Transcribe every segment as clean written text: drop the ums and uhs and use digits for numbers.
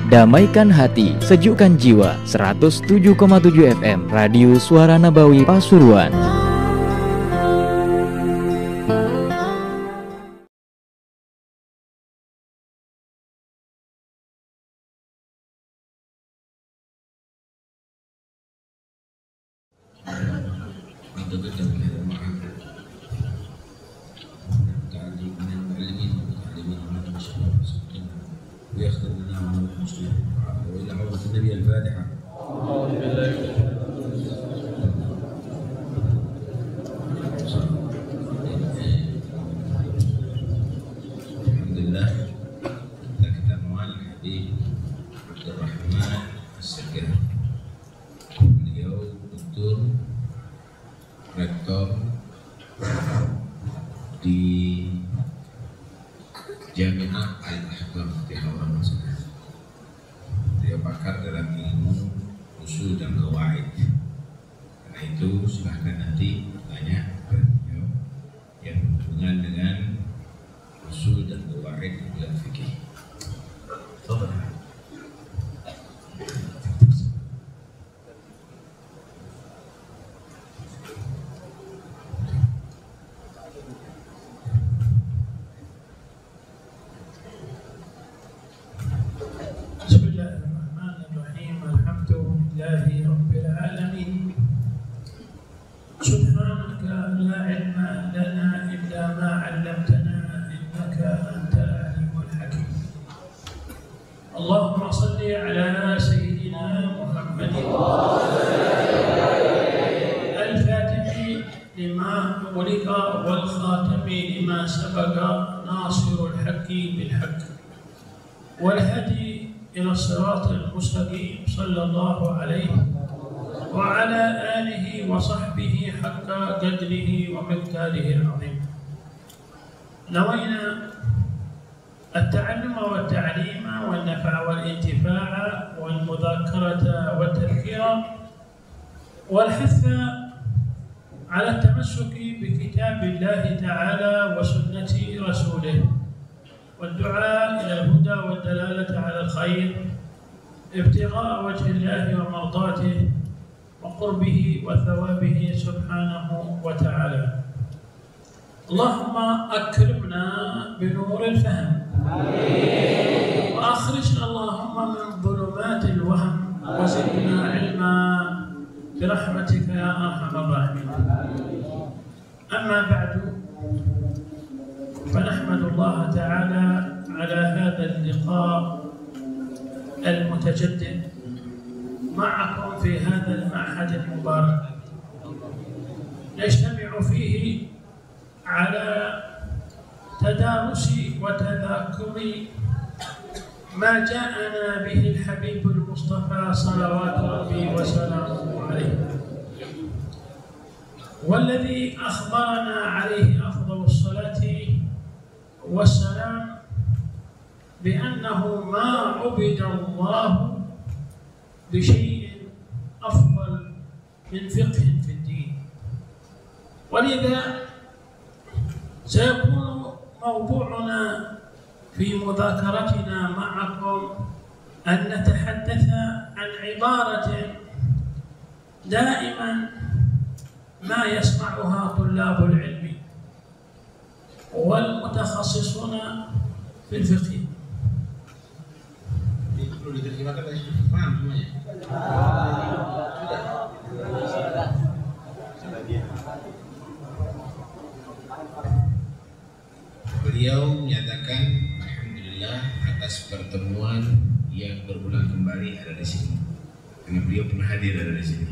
Damaikan hati, sejukkan jiwa. 107,7 FM Radio Suara Nabawi Pasuruan. Rektor di Jami'ah Al-Ahkam di Hawaran Masjid. Dia pakar dalam ilmu usul dan qawaid. Karena itu silahkan nanti tanya kepada beliau yang berhubungan dengan usul dan qawaid dalam fikih. سبحانك لا علم لنا إلا ما علمتنا إنك أنت العليم الحكيم. اللهم صل على سيدنا محمد الفاتح لما أغلق والخاتم لما سبق ناصر الحق بالحق والهدي إلى الصراط المستقيم صلى الله عليه وعلى آله وصحبه حق قدره ومقداره العظيم. نوينا التعلم والتعليم والنفع والانتفاع والمذاكرة والتذكير والحث على التمسك بكتاب الله تعالى وسنة رسوله والدعاء إلى الهدى والدلالة على الخير ابتغاء وجه الله ومرضاته وقربه وثوابه سبحانه وتعالى. اللهم أكرمنا بنور الفهم وأخرجنا اللهم من ظلمات الوهم وزدنا علما برحمتك يا أرحم الراحمين. أما بعد فنحمد الله تعالى على هذا اللقاء المتجدد معكم في هذا المعهد المبارك نجتمع فيه على تدارس وتذاكر ما جاءنا به الحبيب المصطفى صلوات ربي وسلامه عليه والذي أخبرنا عليه أفضل الصلاة والسلام بأنه ما عبد الله بشيء أفضل من فقه في الدين. ولذا سيكون موضوعنا في مذاكرتنا معكم أن نتحدث عن عبارة دائما ما يسمعها طلاب العلم والمتخصصون في الفقه. Paham semuanya? Beliau menyatakan alhamdulillah atas pertemuan yang berulang kembali ada di sini. Karena beliau pernah hadir ada di sini.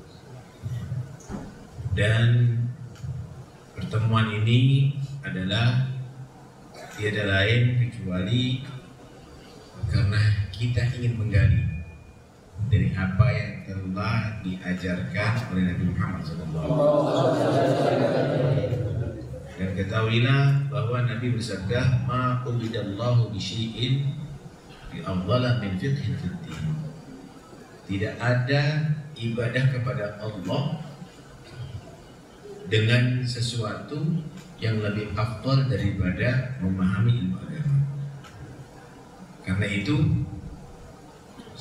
Dan pertemuan ini adalah tiada lain kecuali karena kita ingin menggali dari apa yang telah diajarkan oleh Nabi Muhammad SAW. Dan ketahuilah bahwa Nabi bersabda, "Ma ubidallahu bisyai'in bi afdala min fiqhin fid din." Tidak ada ibadah kepada Allah dengan sesuatu yang lebih afdal daripada memahami ilmu agama. Karena itu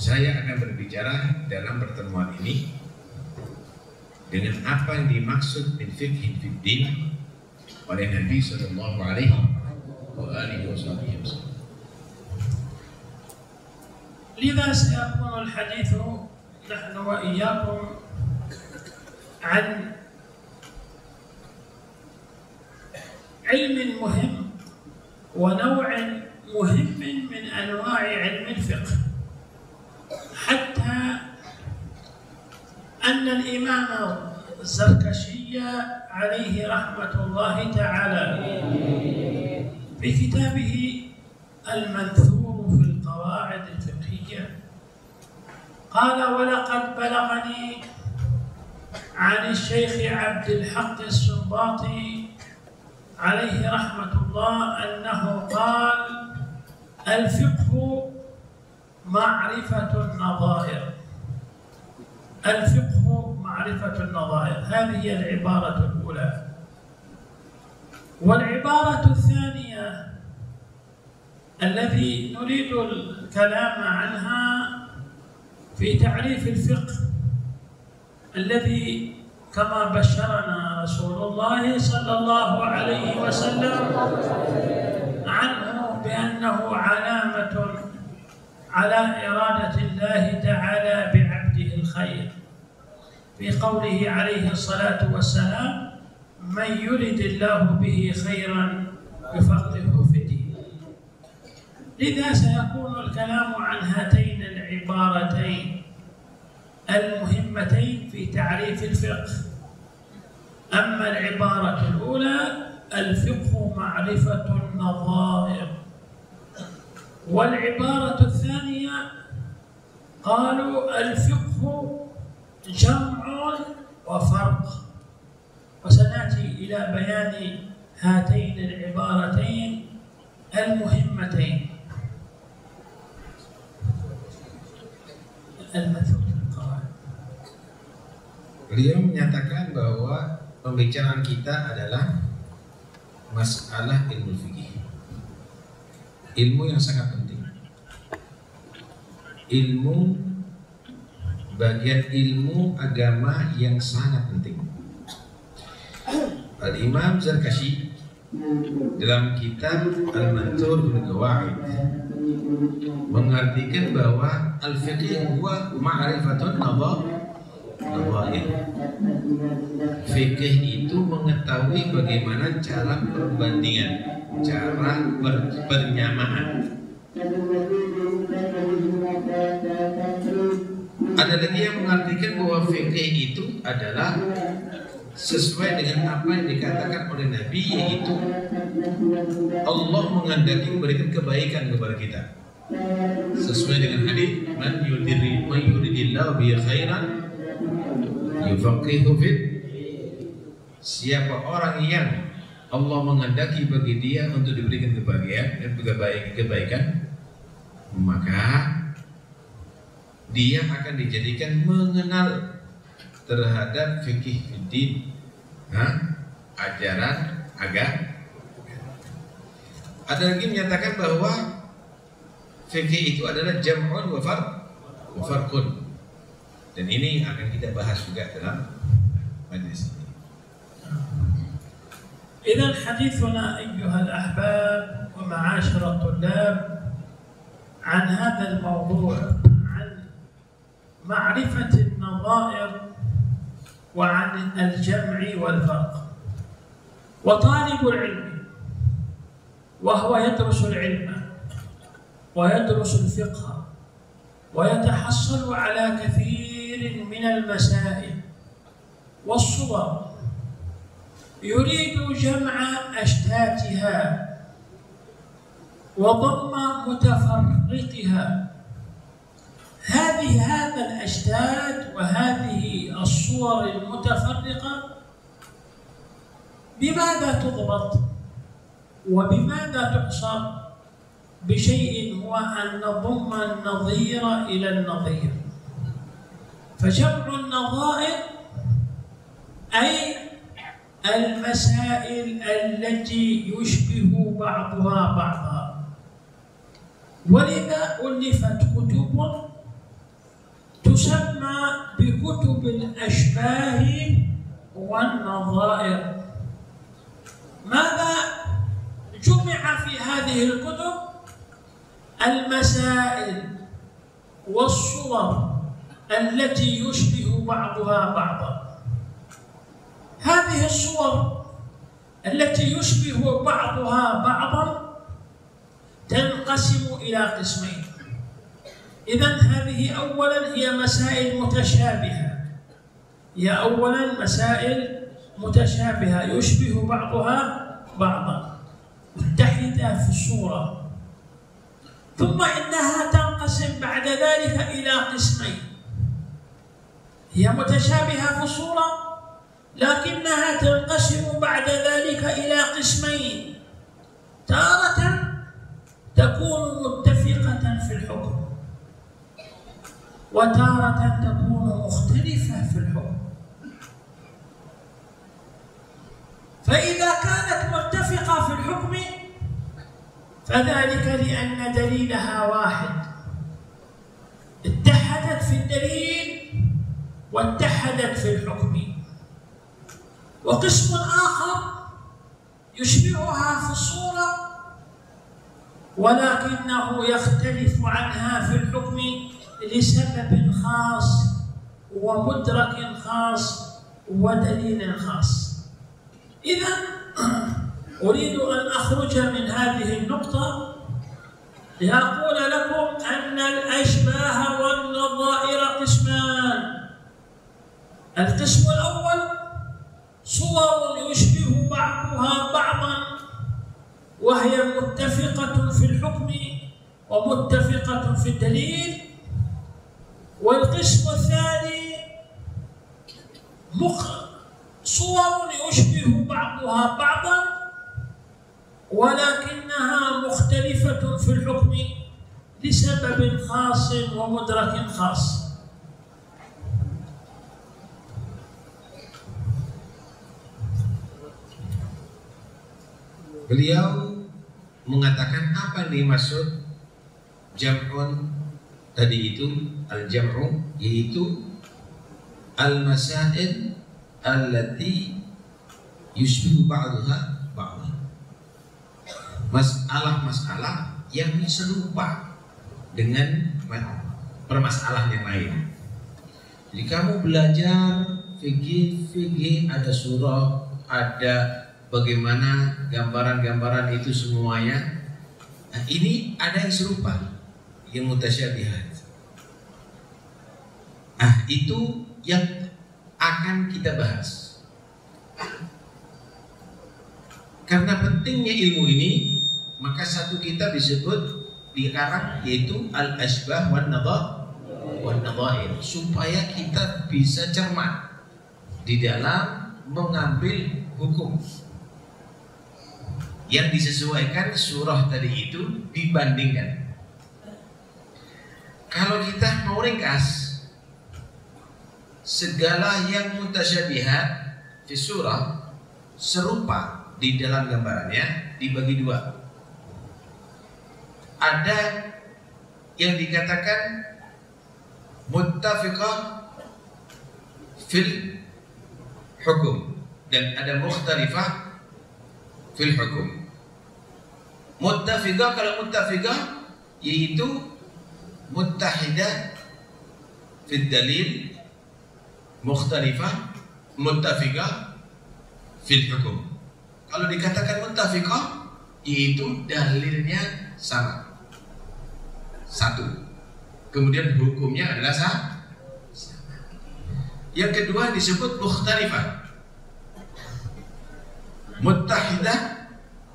saya akan berbicara dalam pertemuan ini dengan apa yang dimaksud min fiqhin fid din oleh Nabi sallallahu alaihi wasallam. لذا سيكون الحديث نحن وإياكم عن علم مهم ونوع مهم من أنواع علم الفقه، حتى أن الإمام الزركشي عليه رحمة الله تعالى في كتابه المنثور في القواعد الفقهية قال: ولقد بلغني عن الشيخ عبد الحق السنباطي عليه رحمة الله أنه قال: الفقه معرفة النظائر. الفقه معرفة النظائر، هذه هي العبارة الأولى. والعبارة الثانية الذي نريد الكلام عنها في تعريف الفقه الذي كما بشرنا رسول الله صلى الله عليه وسلم عنه بأنه علامة على إرادة الله تعالى بعبده الخير، في قوله عليه الصلاة والسلام: من يرد الله به خيرا يفقهه في الدين. لذا سيكون الكلام عن هاتين العبارتين المهمتين في تعريف الفقه. أما العبارة الأولى: الفقه معرفة النظائر، والعبارة الثانية قالوا الفقه جمع وفرق، وسنأتي إلى بيان هاتين العبارتين المهمتين. Beliau menyatakan bahwa pembicaraan kita adalah masalah ilmu fikih, ilmu yang sangat penting, ilmu bagian ilmu agama yang sangat penting. Al-Imam Zarkashi dalam kitab Al-Manthur bil Qawaid mengartikan bahwa al-fiqh huwa ma'rifatun nadhair. Fikih itu mengetahui bagaimana cara perbandingan, cara penyamaan. Ada lagi yang mengartikan bahwa fikih itu adalah sesuai dengan apa yang dikatakan oleh Nabi, yaitu Allah menghendaki memberikan kebaikan kepada kita, sesuai dengan hadis man yuridillahu bihi khairan yufaqihu fid. Siapa orang yang Allah menghendaki bagi dia untuk diberikan kebahagiaan dan kebaikan, maka dia akan dijadikan mengenal terhadap fikih fiddin, ajaran agama. Ada lagi menyatakan bahwa fikih itu adalah jam'un wa farqun, dan ini akan kita bahas juga dalam majlis ini. إذن حديثنا أيها الأحباب ومعاشر الطلاب عن هذا الموضوع، عن معرفة النظائر وعن الجمع والفرق. وطالب العلم وهو يدرس العلم ويدرس الفقه ويتحصل على كثير من المسائل والصور، يريد جمع أشتاتها وضم متفرقها. هذا الأشتات وهذه الصور المتفرقة بماذا تضبط وبماذا تحصر؟ بشيء هو أن نضم النظير إلى النظير. فجمع النظائر أي المسائل التي يشبه بعضها بعضا، ولذا ألفت كتب تسمى بكتب الأشباه والنظائر. ماذا جمع في هذه الكتب؟ المسائل والصور التي يشبه بعضها بعضا. هذه الصور التي يشبه بعضها بعضا تنقسم إلى قسمين. إذن هذه أولا هي مسائل متشابهة، هي أولا مسائل متشابهة يشبه بعضها بعضا متحدة في الصورة. ثم إنها تنقسم بعد ذلك إلى قسمين، هي متشابهة في الصورة لكنها تنقسم بعد ذلك إلى قسمين، تارة تكون متفقة في الحكم وتارة تكون مختلفة في الحكم. فإذا كانت متفقة في الحكم فذلك لأن دليلها واحد، اتحدت في الدليل واتحدت في الحكم. وقسم آخر يشبهها في الصورة ولكنه يختلف عنها في الحكم لسبب خاص ومدرك خاص ودليل خاص. إذن أريد أن أخرج من هذه النقطة لأقول لكم أن الأشباه والنظائر قسمان. القسم الأول صور يشبه بعضها بعضا وهي متفقة في الحكم ومتفقة في الدليل. والقسم الثاني صور يشبه بعضها بعضا ولكنها مختلفة في الحكم لسبب خاص ومدرك خاص. Beliau mengatakan apa nih maksud jam'un tadi itu, al-jam'u yaitu al-masail allati yushbihu ba'daha ba'daha, masalah-masalah yang serupa dengan permasalahan yang lain. Jadi kamu belajar fikih ada surah, ada bagaimana gambaran-gambaran itu semuanya. Nah, ini ada yang serupa, yang mutasyabihat. Itu yang akan kita bahas. Karena pentingnya ilmu ini, maka satu kitab disebut dikarang yaitu al-ashbah wan nadhair, supaya kita bisa cermat di dalam mengambil hukum yang disesuaikan surah tadi itu dibandingkan. Kalau kita mau ringkas, segala yang mutasyabihat di surah serupa di dalam gambarannya dibagi dua. Ada yang dikatakan muttafiqah fil hukum dan ada mukhtalifah fil hukum. Muttafiqah, kalau muttafiqah yaitu muttahidah fil dalil, mukhtalifah muttafiqah fil hukum. Kalau dikatakan muttafiqah yaitu dalilnya sama, satu, kemudian hukumnya adalah sama. Yang kedua disebut mukhtalifah, muttahidah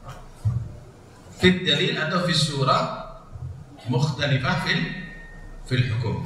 fil dalil atau fil surah, mukhtalifah fil hukum.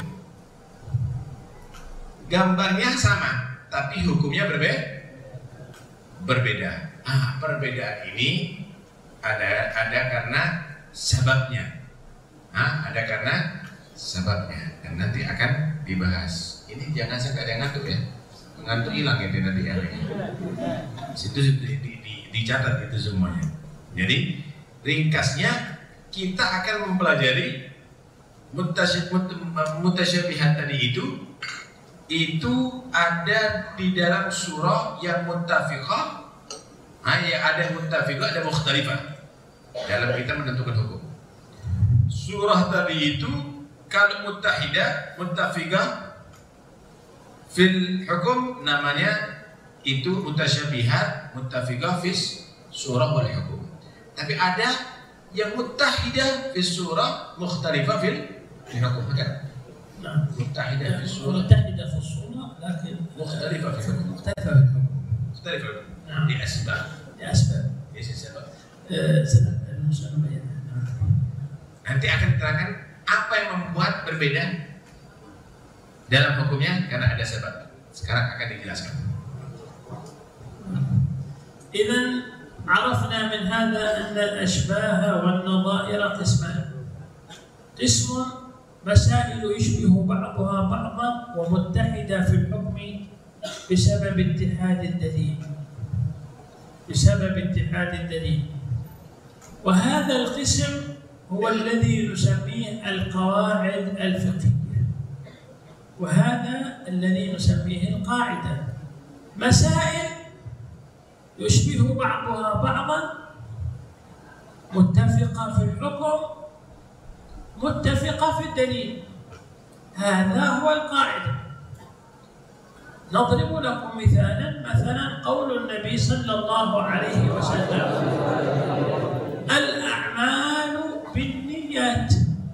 Gambarnya sama tapi hukumnya berbeda. Perbedaan ini ada karena sebabnya. Ada karena sebabnya dan nanti akan dibahas. Ini jangan sampai ada ngantuk ya. Ngantuk hilang ya nanti ya. Situ dicatat itu semuanya. Jadi ringkasnya kita akan mempelajari mutasyabihat tadi itu ada di dalam surah yang muttafiqah, ya ada muttafiqah, ada mukhtalifah dalam kita menentukan hukum. Surah tadi itu kalau muttahidah, muttafiqah fil hukum namanya itu mutasyabihat, muttafiqah fis surah wal hukum. Tapi ada yang muttahidah fis surah, mukhtalifah fil hukum, kan? نعم. متحدة في الصورة، متحدة في الصورة لكن مختلفة في الحكم. مختلفة في الحكم. مختلفة نعم. لأسباب. ايش السبب؟ سبب المسلم بينها. Nanti akan diterangkan apa yang membuat berbeda dalam hukumnya karena ada sebab. Sekarang akan dijelaskan. إذن عرفنا من هذا أن الأشباه والنظائر قسمان. قسم مسائل يشبه بعضها بعضا ومتحدة في الحكم بسبب اتحاد الدليل. وهذا القسم هو الذي نسميه القواعد الفقهية، وهذا الذي نسميه القاعدة. مسائل يشبه بعضها بعضا، متفقة في الحكم، متفقة في الدليل، هذا هو القاعدة. نضرب لكم مثلا قول النبي صلى الله عليه وسلم: الأعمال بالنيات.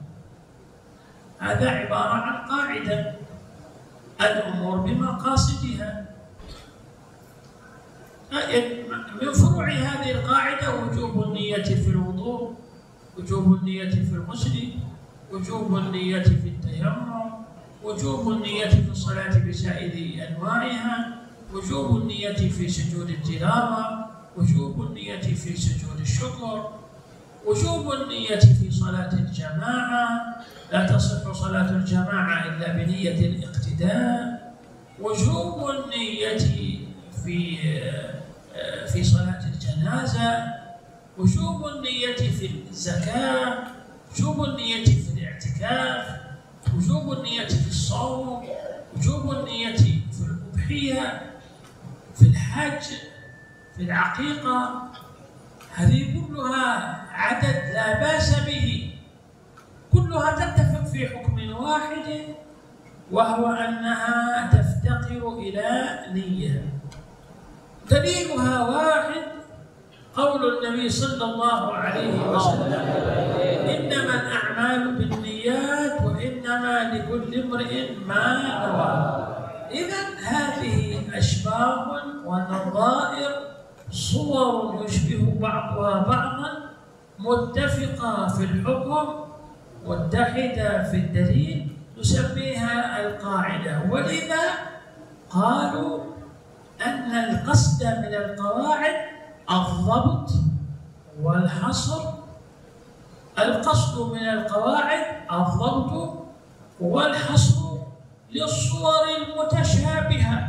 هذا عبارة عن قاعدة، الأمور بمقاصدها. من فروع هذه القاعدة وجوب النية في الوضوء، وجوب النية في الغسل، وجوب النية في التيمم، وجوب النية في الصلاة بسائر أنواعها، وجوب النية في سجود التلاوة، وجوب النية في سجود الشكر، وجوب النية في صلاة الجماعة، لا تصح صلاة الجماعة إلا بنية الاقتداء، وجوب النية في صلاة الجنازة، وجوب النية في الزكاة، وجوب النية في الاعتكاف، وجوب النية في الصوم، وجوب النية في الأضحية، في الحج، في العقيقة. هذه كلها عدد لا بأس به، كلها تتفق في حكم واحد، وهو أنها تفتقر إلى نية. دليلها واحد، قول النبي صلى الله عليه وسلم: إنما الأعمال بالنيات وإنما لكل امرئ ما نوى. إذن هذه أشباه ونظائر، صور يشبه بعضها بعضا، متفقة في الحكم، متحدة في الدليل، نسميها القاعدة. ولذا قالوا أن القصد من القواعد الضبط والحصر. القصد من القواعد الضبط والحصر للصور المتشابهة.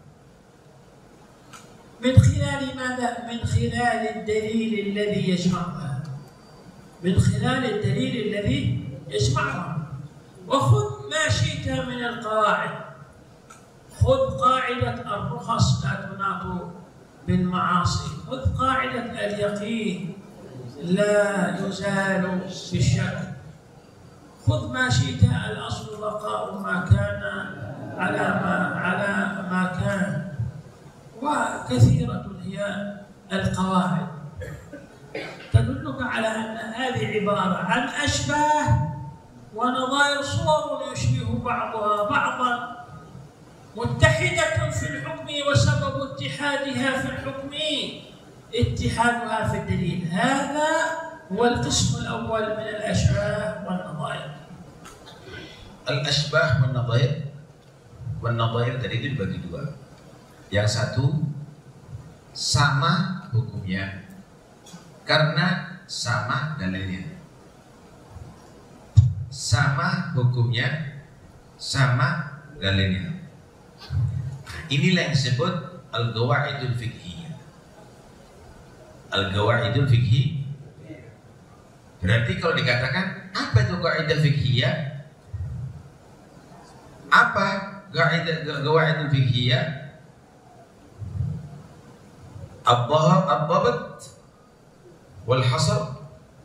من خلال ماذا؟ من خلال الدليل الذي يجمعها، من خلال الدليل الذي يجمعها. وخذ ما شئت من القواعد، خذ قاعدة الرخص لا تناط بالمعاصي، خذ قاعدة اليقين لا يزال بالشك، خذ ما شئت، الأصل بقاء ما كان على ما كان. وكثيرة هي القواعد تدلك على أن هذه عبارة عن أشباه ونظائر، صور يشبه بعضها بعضا، متحدة في الحكم، وسبب اتحادها في الحكم اتحادها في الدليل. هذا هو القسم الأول من الأشباه والنظائر. الأشباه والنظائر tadi itu dibagi dua. Yang satu sama hukumnya karena sama dalilnya. Sama hukumnya, sama dalilnya. Inilah yang disebut al-qawaidul fiqhiyah. Al-qawaidul fiqhiyah berarti kalau dikatakan apa itu kaidah fiqhiyah, Apa qawaid fiqhiyah? Ad-dhabt wal hasr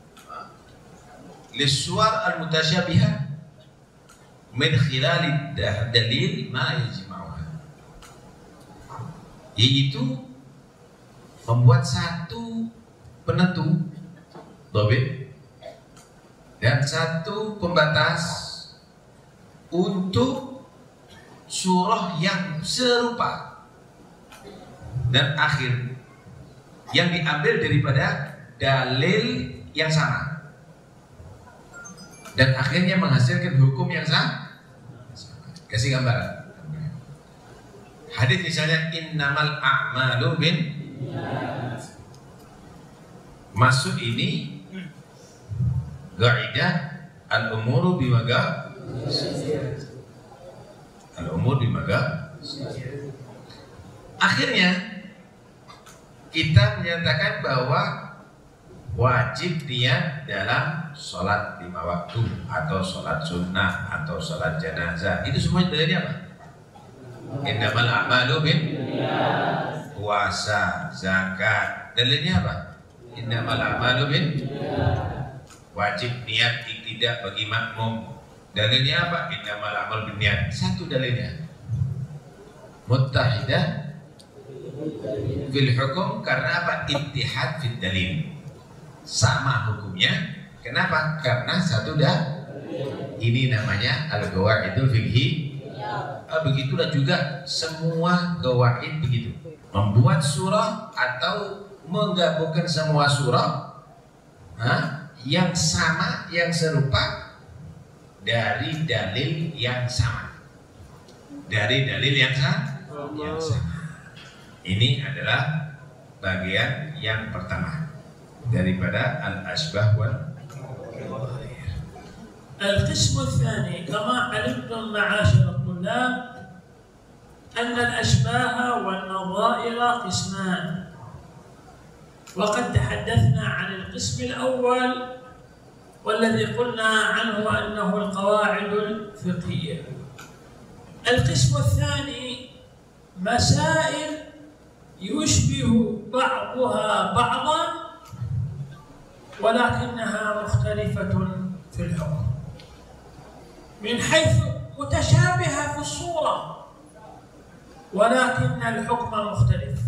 lis-suwar al-mutashabihah min khilal dalil ma yajma'uha, yaitu membuat satu penentu dhabit dan satu pembatas untuk surah yang serupa dan akhir yang diambil daripada dalil yang sama dan akhirnya menghasilkan hukum yang sama. Kasih gambaran. Hadis misalnya innamal a'malu bin masuk ini qaidah al-umuru bimaga al-umur bimaga. Akhirnya kita menyatakan bahwa wajib niat dalam sholat 5 waktu atau sholat sunnah atau sholat jenazah. Itu semuanya dalilnya apa? Innamal a'malu bin puasa, zakat. Dalilnya apa? Innamal a'malu bin wajib niat tidak bagi makmum. Dalilnya apa? Innamal a'malu bin niat. Satu dalilnya. Muttahidah fil hukum, karena apa? Ittihad fil dalil, sama hukumnya. Kenapa? Karena satu dah. Ini namanya al-qawaidul fiqhi. Begitulah juga semua qawaid begitu. Membuat surah atau menggabungkan semua surah yang sama, yang serupa dari dalil yang sama. Dari dalil yang sama. Ini adalah bagian yang pertama daripada al-asbah wal nadhair. القسم الثاني كما علمتم معاشر الطلاب أن الأشباه والنظائر قسمان، وقد تحدثنا عن القسم الأول والذي قلنا عنه أنه القواعد الفقهية. القسم الثاني مسائل يشبه بعضها بعضا ولكنها مختلفة في الحكم، من حيث متشابهة في الصورة ولكن الحكم مختلف،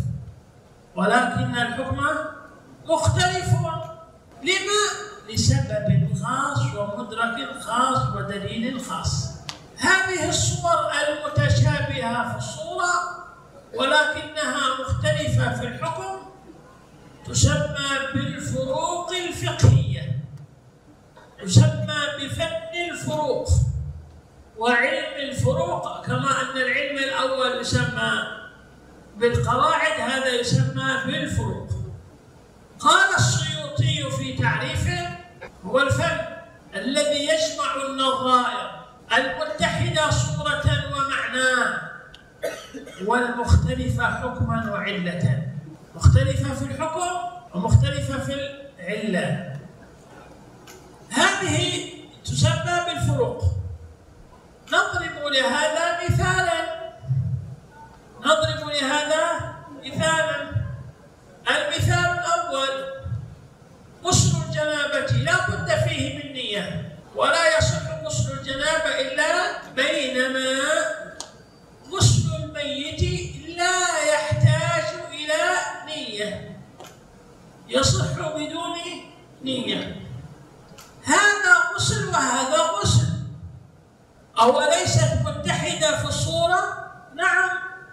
لما؟ لسبب خاص ومدرك خاص ودليل خاص. هذه الصور المتشابهة في الصورة ولكنها مختلفة في الحكم تسمى بالفروق الفقهية، تسمى بفن الفروق وعلم الفروق، كما أن العلم الأول يسمى بالقواعد، هذا يسمى بالفروق. قال السيوطي في تعريفه: هو الفن الذي يجمع النظائر المتحدة صورة ومعنى والمختلفة حكما وعلة، مختلفة في الحكم ومختلفة في العلة. هذه تسمى بالفروق. نضرب لهذا مثالا. المثال الأول: غسل الجنابة لا بد فيه من نية، ولا يصح غسل الجنابة إلا بينما غسل الميت لا يحتاج إلى نية، يصح بدون نية. هذا غسل وهذا غسل، أوليست متحدة في الصورة؟ نعم،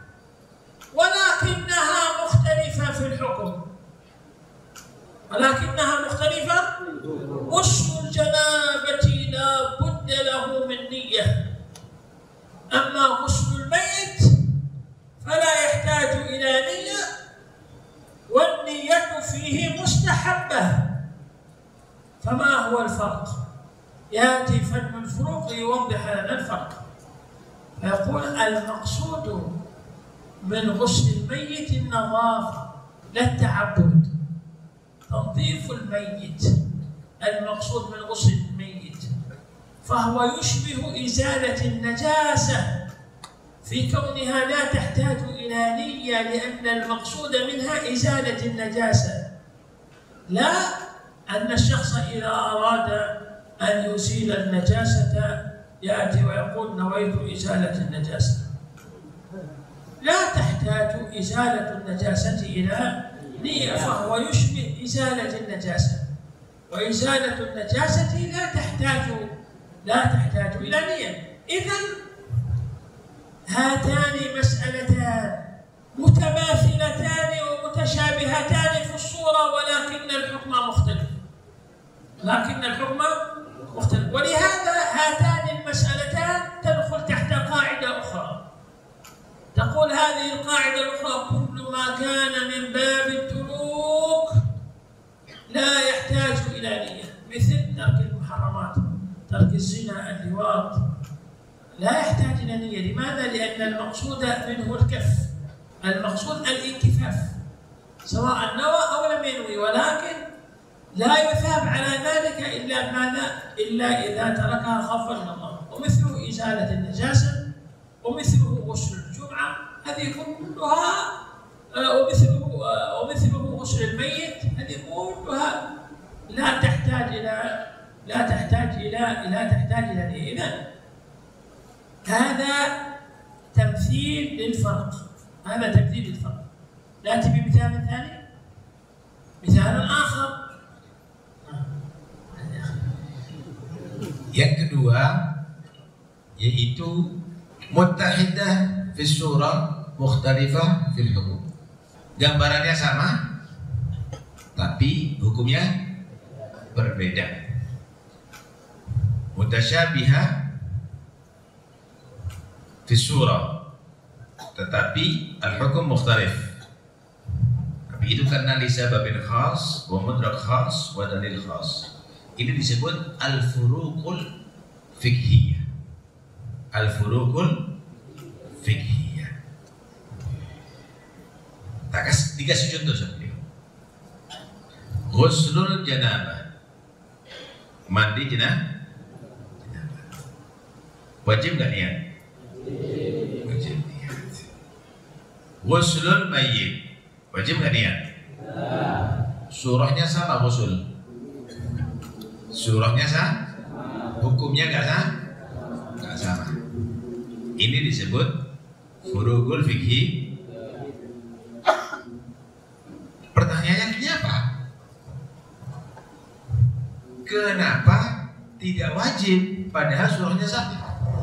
ولكنها مختلفة في الحكم، غسل الجنابة لا بد له من نية، أما غسل الميت فلا يحتاج إلى نية، والنية فيه مستحبة. فما هو الفرق؟ يأتي فن الفروق ليوضح لنا الفرق، فيقول: المقصود من غسل الميت النظافة لا التعبد، تنظيف الميت، المقصود من غسل الميت. فهو يشبه إزالة النجاسة في كونها لا تحتاج إلى نية، لأن المقصود منها إزالة النجاسة، لا أن الشخص إذا أراد أن يزيل النجاسة يأتي ويقول نويت إزالة النجاسة. لا تحتاج إزالة النجاسة إلى نية، فهو يشبه إزالة النجاسة، وإزالة النجاسة لا تحتاج إلى نية. إذن هاتان مسألتان متماثلتان ومتشابهتان في الصورة، ولكن الحكم مختلف. ولهذا هاتان المسألتان تدخل تحت قاعدة أخرى، تقول هذه القاعدة الأخرى: كل ما كان من باب التروك لا يحتاج إلى نية، مثل ترك المحرمات، ترك الزنا، اللواط، لا يحتاج إلى نية. لماذا؟ لأن المقصود منه الكف، المقصود الانكفاف، سواء نوى أو لم ينوي، ولكن لا يثاب على ذلك إلا ماذا؟ إلا إذا تركها خوفا من الله. ومثله إزالة النجاسة، ومثله غسل الجمعة، هذه كلها، ومثله غسل الميت، هذه كلها لا تحتاج إلى نية. إذن هذا تمثيل للفرق، نأتي بمثال ثاني، مثال آخر. Yang kedua yaitu muttahidah fi surah, mukhtalifah fil hukum. Gambarannya sama tapi hukumnya berbeda. Mutasyabihah fi surah tetapi al-hukum mukhtalif. Tapi itu karena li sababin khas wa mudrak khas wa dalil khas. Ini disebut al-furuqul fiqhiyah. Al-furuqul fiqhiyah. Dikasih contoh seperti itu. Ghuslul janabah, mandi janabah. Wajib nggak niat? Wajib niat. Ghuslul mayyit, wajib nggak niat? Surahnya sama ghusl. Surahnya sama, hukumnya nggak sama. Ini disebut furuqul fikhi. Pertanyaannya kenapa tidak wajib padahal surahnya sama?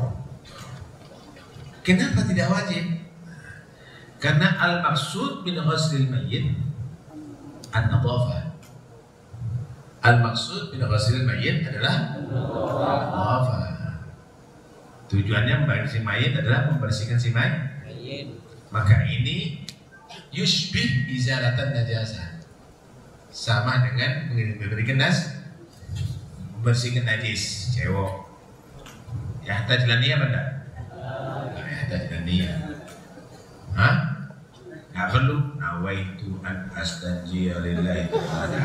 Kenapa tidak wajib? Karena al-maksud min ghuslil mayyit an-nadhafah. Al-maksud min ghuslil mayyit adalah nadhafah. Tujuannya membersihkan mayit adalah membersihkan si mayit. Maka ini yushbih izalatan najasah, sama dengan memberikan membersihkan najis cewek. Ya tajlani apa enggak? Ya tajlani. Hah? Nggak perlu nawaitu an astanjiya lillahi ta'ala.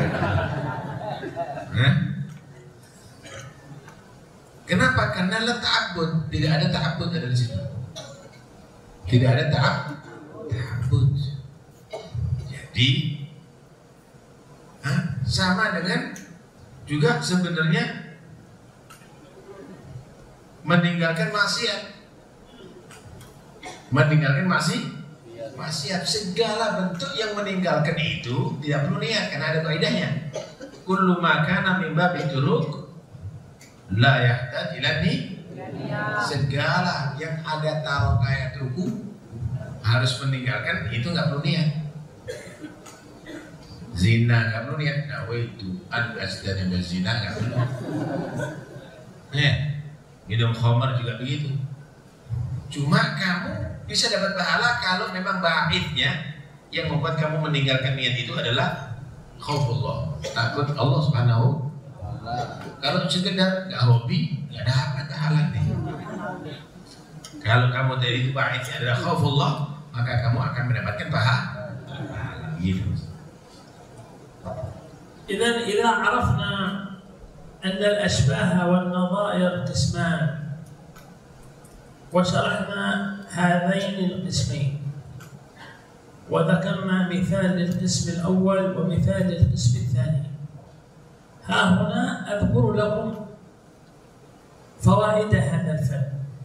Kenapa? Karena la ta'abbud, tidak ada ta'abbud ada di situ. Tidak ada ta'abbud. Jadi sama dengan juga sebenarnya meninggalkan maksiat. Maksiat segala bentuk yang meninggalkan itu tidak perlu niat karena ada kaidahnya. Kullu ma kana min babit turuk la yahtaj ila niyah. Segala yang ada taruh kayak ruku harus meninggalkan itu nggak perlu niat. Zina nggak perlu niat. Nawaitu an asdana berzina nggak perlu. Minum khamar juga begitu. Cuma kamu bisa dapat pahala kalau memang ba'idnya yang membuat kamu meninggalkan niat itu adalah khaufullah, takut Allah Subhanahu. Kalau sekedar nggak hobi, nggak dapat pahala nih. Kalau kamu dari itu ba'idnya adalah khaufullah, maka kamu akan mendapatkan pahala. Gitu. إذا عرفنا أن الأشباه والنظائر قسمان، وشرحنا هذين القسمين وذكرنا مثال للقسم الأول ومثال للقسم الثاني. ها هنا أذكر لكم فوائد هذا الفن،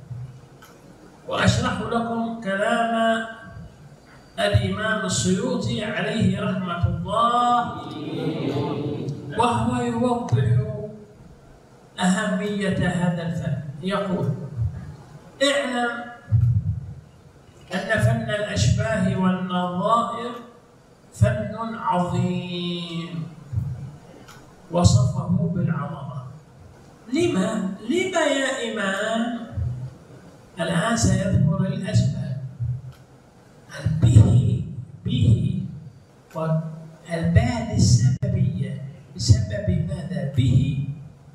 وأشرح لكم كلام الإمام السيوطي عليه رحمة الله، وهو يوضح أهمية هذا الفن. يقول: اعلم أن فن الأشباه والنظائر فن عظيم وصفه بالعظمة. لما يا إمام؟ الآن سيذكر الأسباب. به والباء السببية، بسبب ماذا؟ به.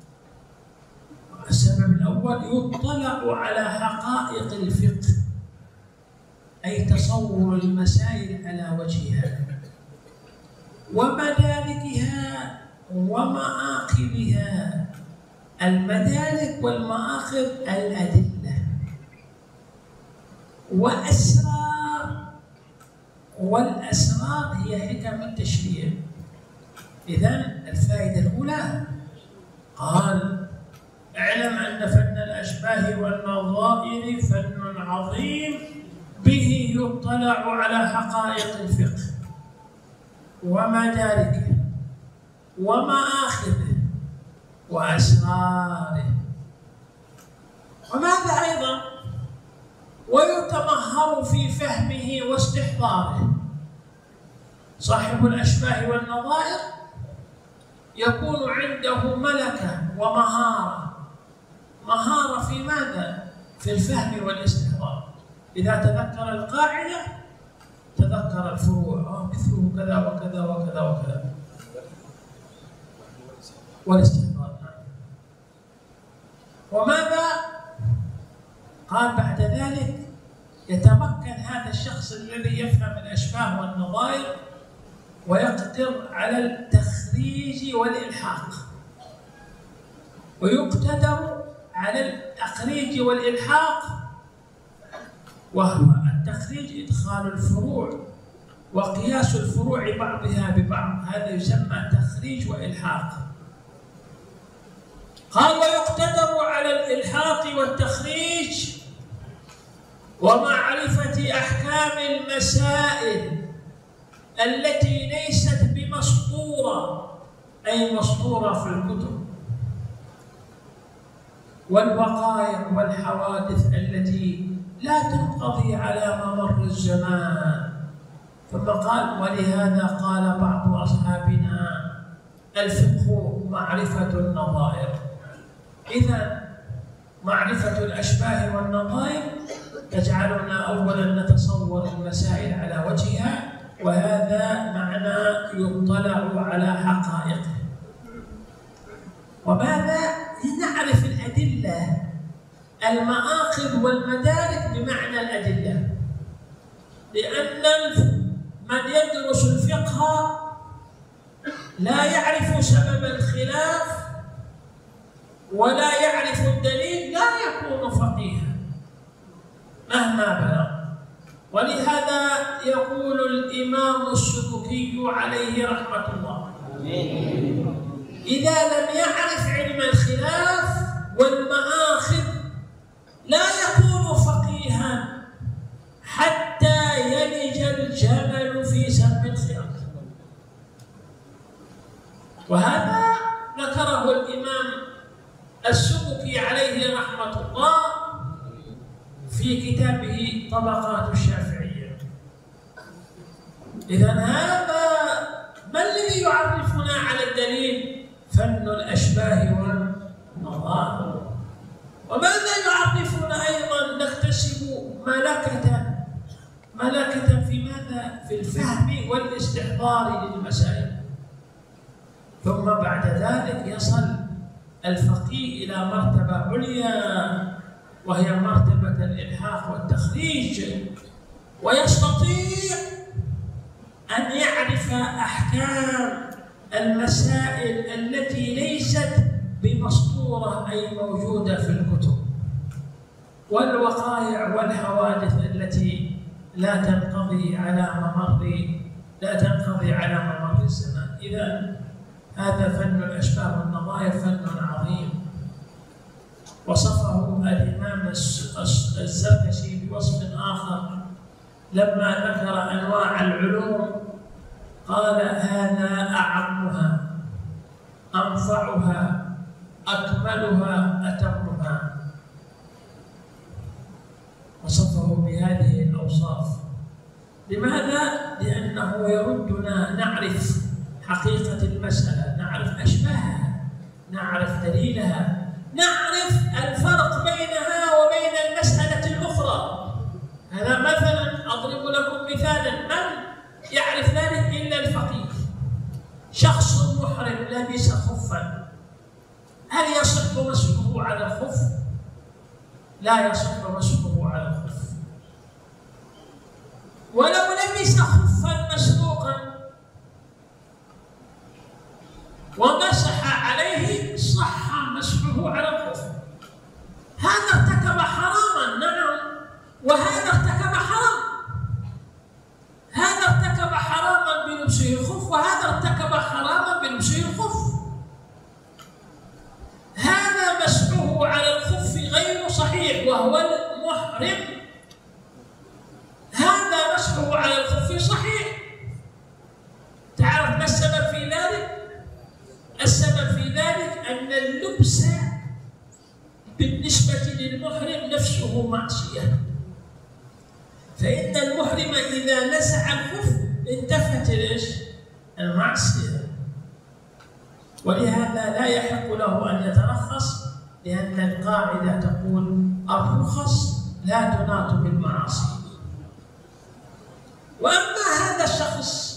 السبب الأول: يطلع على حقائق الفقه، أي تصور المسائل على وجهها ومداركها ومآخذها. المدارك والمآخذ الأدلة والأسرار هي حكم التشريع. إذن الفائدة الأولى قال: اعلم أن فن الأشباه والنظائر فن عظيم به يطلع على حقائق الفقه ومداركه ومآخذه وأسراره. وماذا أيضا؟ ويتمهر في فهمه واستحضاره. صاحب الأشباه والنظائر يكون عنده ملكة ومهارة. مهارة في ماذا؟ في الفهم والاستحضار. إذا تذكر القاعدة تذكر الفروع، مثله كذا وكذا وكذا وكذا، والاستحضار. وماذا؟ قال بعد ذلك: يتمكن هذا الشخص الذي يفهم الأشباه والنظائر ويقدر على التخريج والإلحاق، ويقتدر على التخريج والإلحاق، وهو التخريج إدخال الفروع وقياس الفروع بعضها ببعض، هذا يسمى تخريج وإلحاق. قال: ويقتدر على الإلحاق والتخريج ومعرفة أحكام المسائل التي ليست بمسطورة، أي مسطورة في الكتب، والوقائع والحوادث التي لا تنقضي على ممر الزمان. ثم قال: ولهذا قال بعض أصحابنا: الفقه معرفة النظائر. إذا معرفة الأشباه والنظائر تجعلنا أولا نتصور المسائل على وجهها، وهذا معنى يطلع على حقائقه. وماذا؟ لنعرف الأدلة، المآخذ والمدارك بمعنى الأدلة، لأن من يدرس الفقه لا يعرف سبب الخلاف ولا يعرف الدليل لا يكون فقيها مهما بلغ. ولهذا يقول الإمام السبكي عليه رحمة الله: إذا لم يعرف علم الخلاف والمآخذ لا يكون فقيها حتى يلج الجمل في سم الخياط. وهذا ذكره الإمام السبكي عليه رحمة الله في كتابه طبقات الشافعية. إذن هذا ما الذي يعرفنا على الدليل؟ فن الأشباه والنظائر. وماذا يعرفنا أيضا؟ نكتسب ملكة في ماذا؟ في الفهم والاستحضار للمسائل. ثم بعد ذلك يصل الفقيه إلى مرتبة عليا، وهي مرتبة الإلحاق والتخريج، ويستطيع أن يعرف أحكام المسائل التي ليست مسطورة أي موجودة في الكتب، والوقائع والحوادث التي لا تنقضي على ممر الزمان. إذا هذا فن الأشباه والنظائر فن عظيم، وصفه الإمام الزركشي بوصف آخر لما ذكر أنواع العلوم قال: هذا أعمها، أنفعها، أكملها، أتمها. وصفه بهذه الأوصاف. لماذا؟ لأنه يردنا نعرف حقيقة المسألة، نعرف أشباهها، نعرف دليلها، نعرف الفرق بينها وبين المسألة الأخرى. هذا مثلا أضرب لكم مثالا، من يعرف ذلك إلا الفقيه؟ شخص محرم لبس خفا، هل يصح مسحه على الخف؟ لا يصح مسحه على الخف. ولو لبس خفا مسلوقا ومسح عليه صح مسحه على الخف. هذا ارتكب حراما، نعم، وهذا ارتكب حرام. هذا ارتكب حراما بلبسه الخف، وهذا ارتكب حراما بلبسه الخف. هذا مسحه على الخف غير صحيح وهو المحرم، هذا مسحه على الخف صحيح. تعرف ما السبب في ذلك؟ السبب في ذلك أن اللبس بالنسبة للمحرم نفسه معصية، فإن المحرم إذا نزع الخف انتفت المعصية، ولهذا لا يحق له أن يترخص، لأن القاعدة تقول: الرخص لا تناط بالمعاصي. وأما هذا الشخص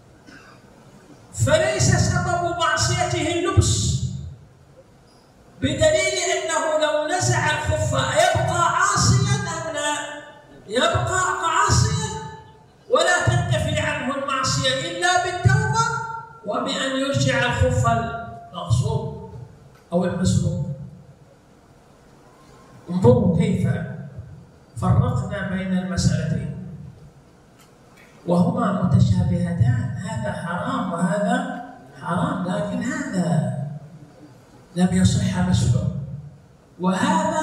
فليس سبب معصيته اللبس، بدليل أنه لو نزع الخف يبقى عاصيا أم لا؟ يبقى عاصيا، ولا تنتفي عنه المعصية إلا بالتوبة وبأن يرجع الخف المغصوب أو المسروق. انظروا كيف فرقنا بين المسألتين وهما متشابهتان، هذا حرام وهذا حرام، لكن هذا لم يصح مسحه وهذا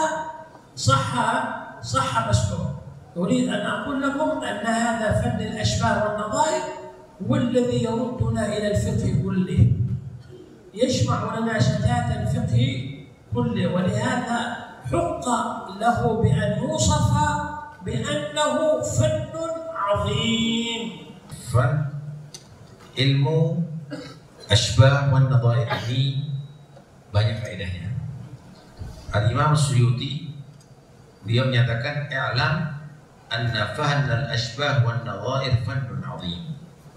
صح مسحه. أريد أن أقول لكم أن هذا فن الأشباه والنظائر هو الذي يردنا إلى الفقه كله، يجمع لنا شتات الفقه كله، ولهذا حق له بأن يوصف بأنه فن عظيم. فن ilmu ashbah wan nadhair ini banyak faedahnya. Al-Imam Suyuti dia menyatakan i'lam anna fahan al-ashbah wan nadhair fannun 'azim.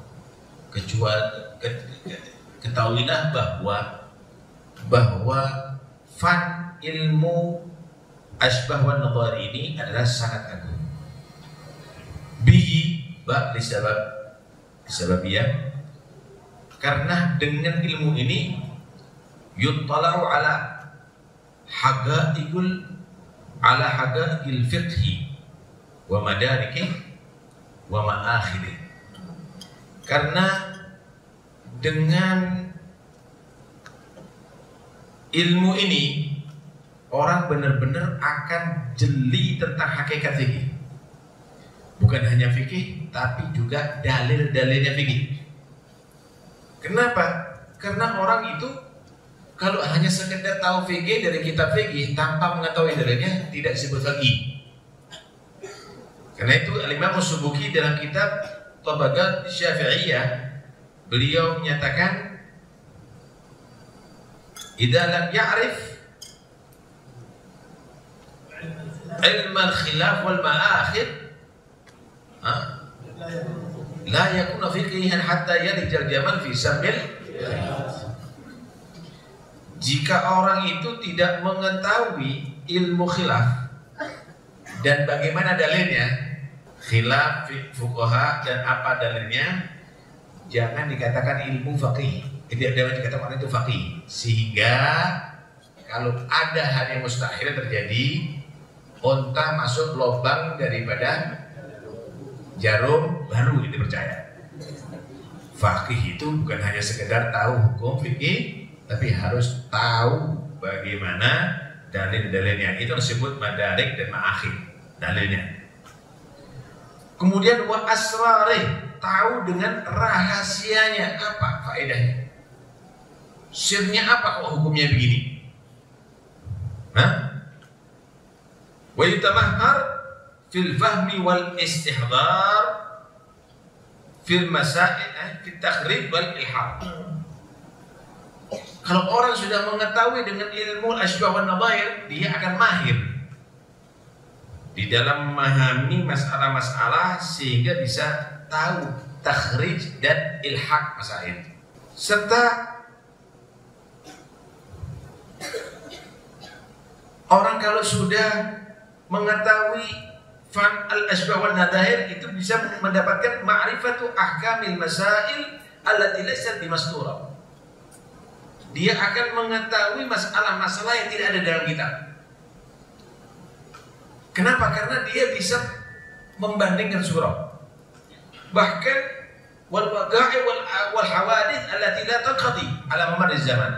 Ketahuilah bahwa fan ilmu ashbah wan nadhair ini adalah sangat agung. Bihi ba disebabnya karena dengan ilmu ini yuttalau ala haqaiqil fiqhi wa madarikih wa ma'akhirih. Karena dengan ilmu ini orang benar-benar akan jeli tentang hakikat fikih. Bukan hanya fikih, tapi juga dalil-dalilnya fikih. Kenapa? Karena orang itu kalau hanya sekedar tahu fikih dari kitab fikih tanpa mengetahui dalilnya tidak disebut fikih. Karena itu Al-Imam As-Subuki dalam kitab Tabaqat Syafi'iyah beliau menyatakan idza lam ya'rif ilm al-khilaf wal ma'akhir la yakuna fiqihan hatta yalijal jamal fi samil. Jika orang itu tidak mengetahui ilmu khilaf dan bagaimana dalilnya, khilaf fuqaha dan apa dalilnya, jangan dikatakan ilmu faqih. Tidak dikatakan itu faqih, sehingga kalau ada hal yang mustahil terjadi, onta masuk lubang daripada jarum baru, itu percaya. Faqih itu bukan hanya sekedar tahu hukum fikih, tapi harus tahu bagaimana dalil-dalilnya. Itu disebut madarik dan ma'akhir, dalilnya. Kemudian wa asrarih, tahu dengan rahasianya, apa faedahnya, sirnya apa kok hukumnya begini. Wa yutamahhar fil fahmi wal istihdar fil masail fit takhrij wal ilhaq. Kalau orang sudah mengetahui dengan ilmu al-asbah wan nadhair, dia akan mahir di dalam memahami masalah-masalah sehingga bisa tahu takhrij dan ilhaq masail. Serta orang kalau sudah mengetahui fan al-asbah wan nadhair, itu bisa mendapatkan ma'rifatu ahkamil masail allati laysat bimastura. Dia akan mengetahui masalah-masalah yang tidak ada dalam kitab. Kenapa? Karena dia bisa membandingkan surah. Bahkan wal waqa'i wal hawadits allati la tanqadi ala mamar zaman.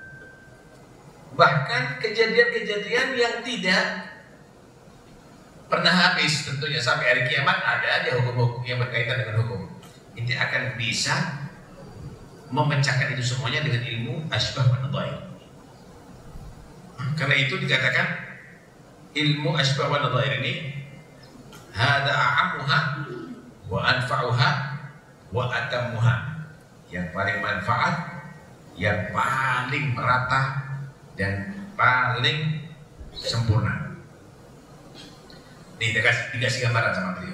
Bahkan kejadian-kejadian yang tidak pernah habis, tentunya sampai hari kiamat ada aja hukum-hukum yang berkaitan dengan hukum. Ini akan bisa memecahkan itu semuanya dengan ilmu asbah wa nadhair. Karena itu dikatakan ilmu asbah wa nadhair ini hada a'ammuha wa anfa'uha wa atammuha, yang paling manfaat, yang paling merata dan paling sempurna. Ini dikasih gambaran sama beliau.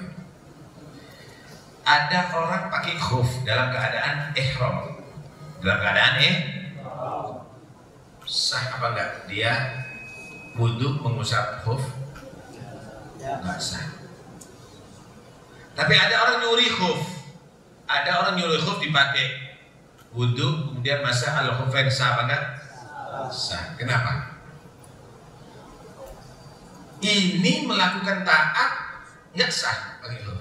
Ada orang pakai khuf dalam keadaan ihram. Dalam keadaan sah apa enggak dia wudu mengusap khuf? Enggak sah. Tapi ada orang nyuri khuf. Ada orang nyuri khuf dipakai wudu, kemudian masa al-khufain sah apa enggak? Sah. Kenapa? Ini melakukan taat enggak sah pakai khuf.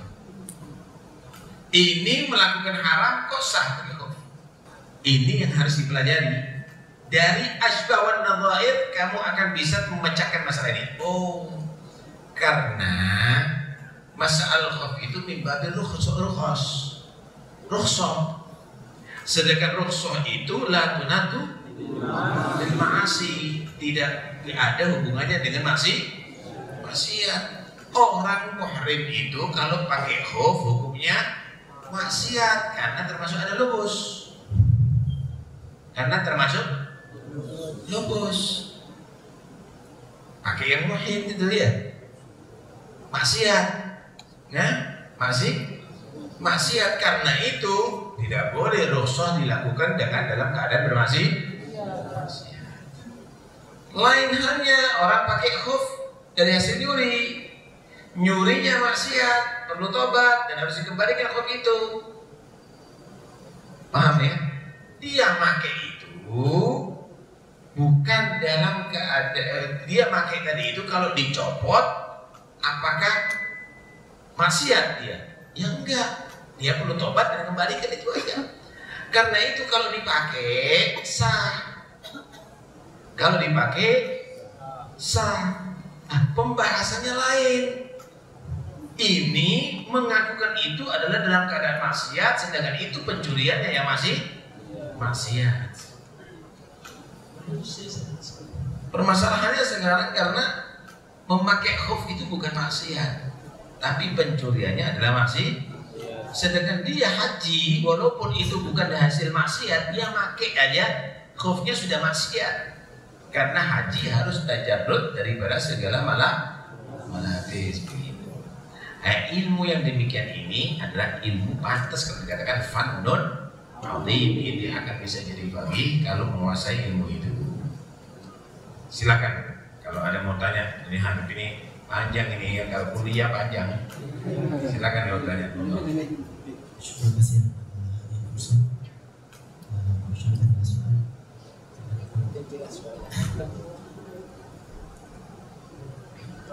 Ini melakukan haram kok sah pakai khuf. Ini yang harus dipelajari. Dari asbah wan nadhair kamu akan bisa memecahkan masalah ini. Oh, karena masalah khuf itu min babil rukhsah. Sedangkan rukhsah itu la tunatu bil ma'asi, tidak ada hubungannya dengan maksiat. Orang muhrim itu kalau pakai khuf hukumnya maksiat karena termasuk ada lubus. Karena termasuk lubus. Pakai yang muhrim itu ya maksiat. Nah, maksiat. Karena itu tidak boleh rukhsah dilakukan dengan dalam keadaan bermaksiat. Lain halnya orang pakai khuf dari hasil nyurinya maksiat, perlu tobat dan harus dikembalikan khuf itu. Paham ya? Dia pakai itu bukan dalam keadaan dia pakai tadi itu kalau dicopot apakah maksiat dia? Ya enggak, dia perlu tobat dan kembalikan itu aja. Karena itu kalau dipakai sah. Kalau dipakai sah. Pembahasannya lain. Ini mengakukan itu adalah dalam keadaan maksiat, sedangkan itu pencuriannya yang masih maksiat. Permasalahannya sekarang karena memakai khuf itu bukan maksiat, tapi pencuriannya adalah maksiat. Sedangkan dia haji, walaupun itu bukan hasil maksiat, dia pakai aja khufnya sudah maksiat. Karena haji harus tajarrud daripada segala malabis. Ilmu yang demikian ini adalah ilmu pantas kalau dikatakan fannun azim. Ini akan bisa jadi faqih kalau menguasai ilmu itu. Silakan kalau ada mau tanya. Ini Habib ini panjang ini, yang kalau kuliah panjang. Silakan kalau tanya. Terima kasih.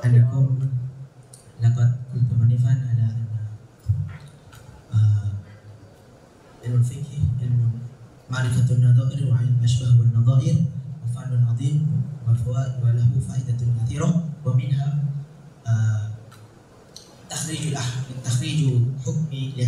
أنكم لقد كنتم منفا على أن علم الفقه علم معرفة النظائر وعلم الأشباه والنظائر وفن عظيم وله فائدة كثيرة، ومنها تخريج حكم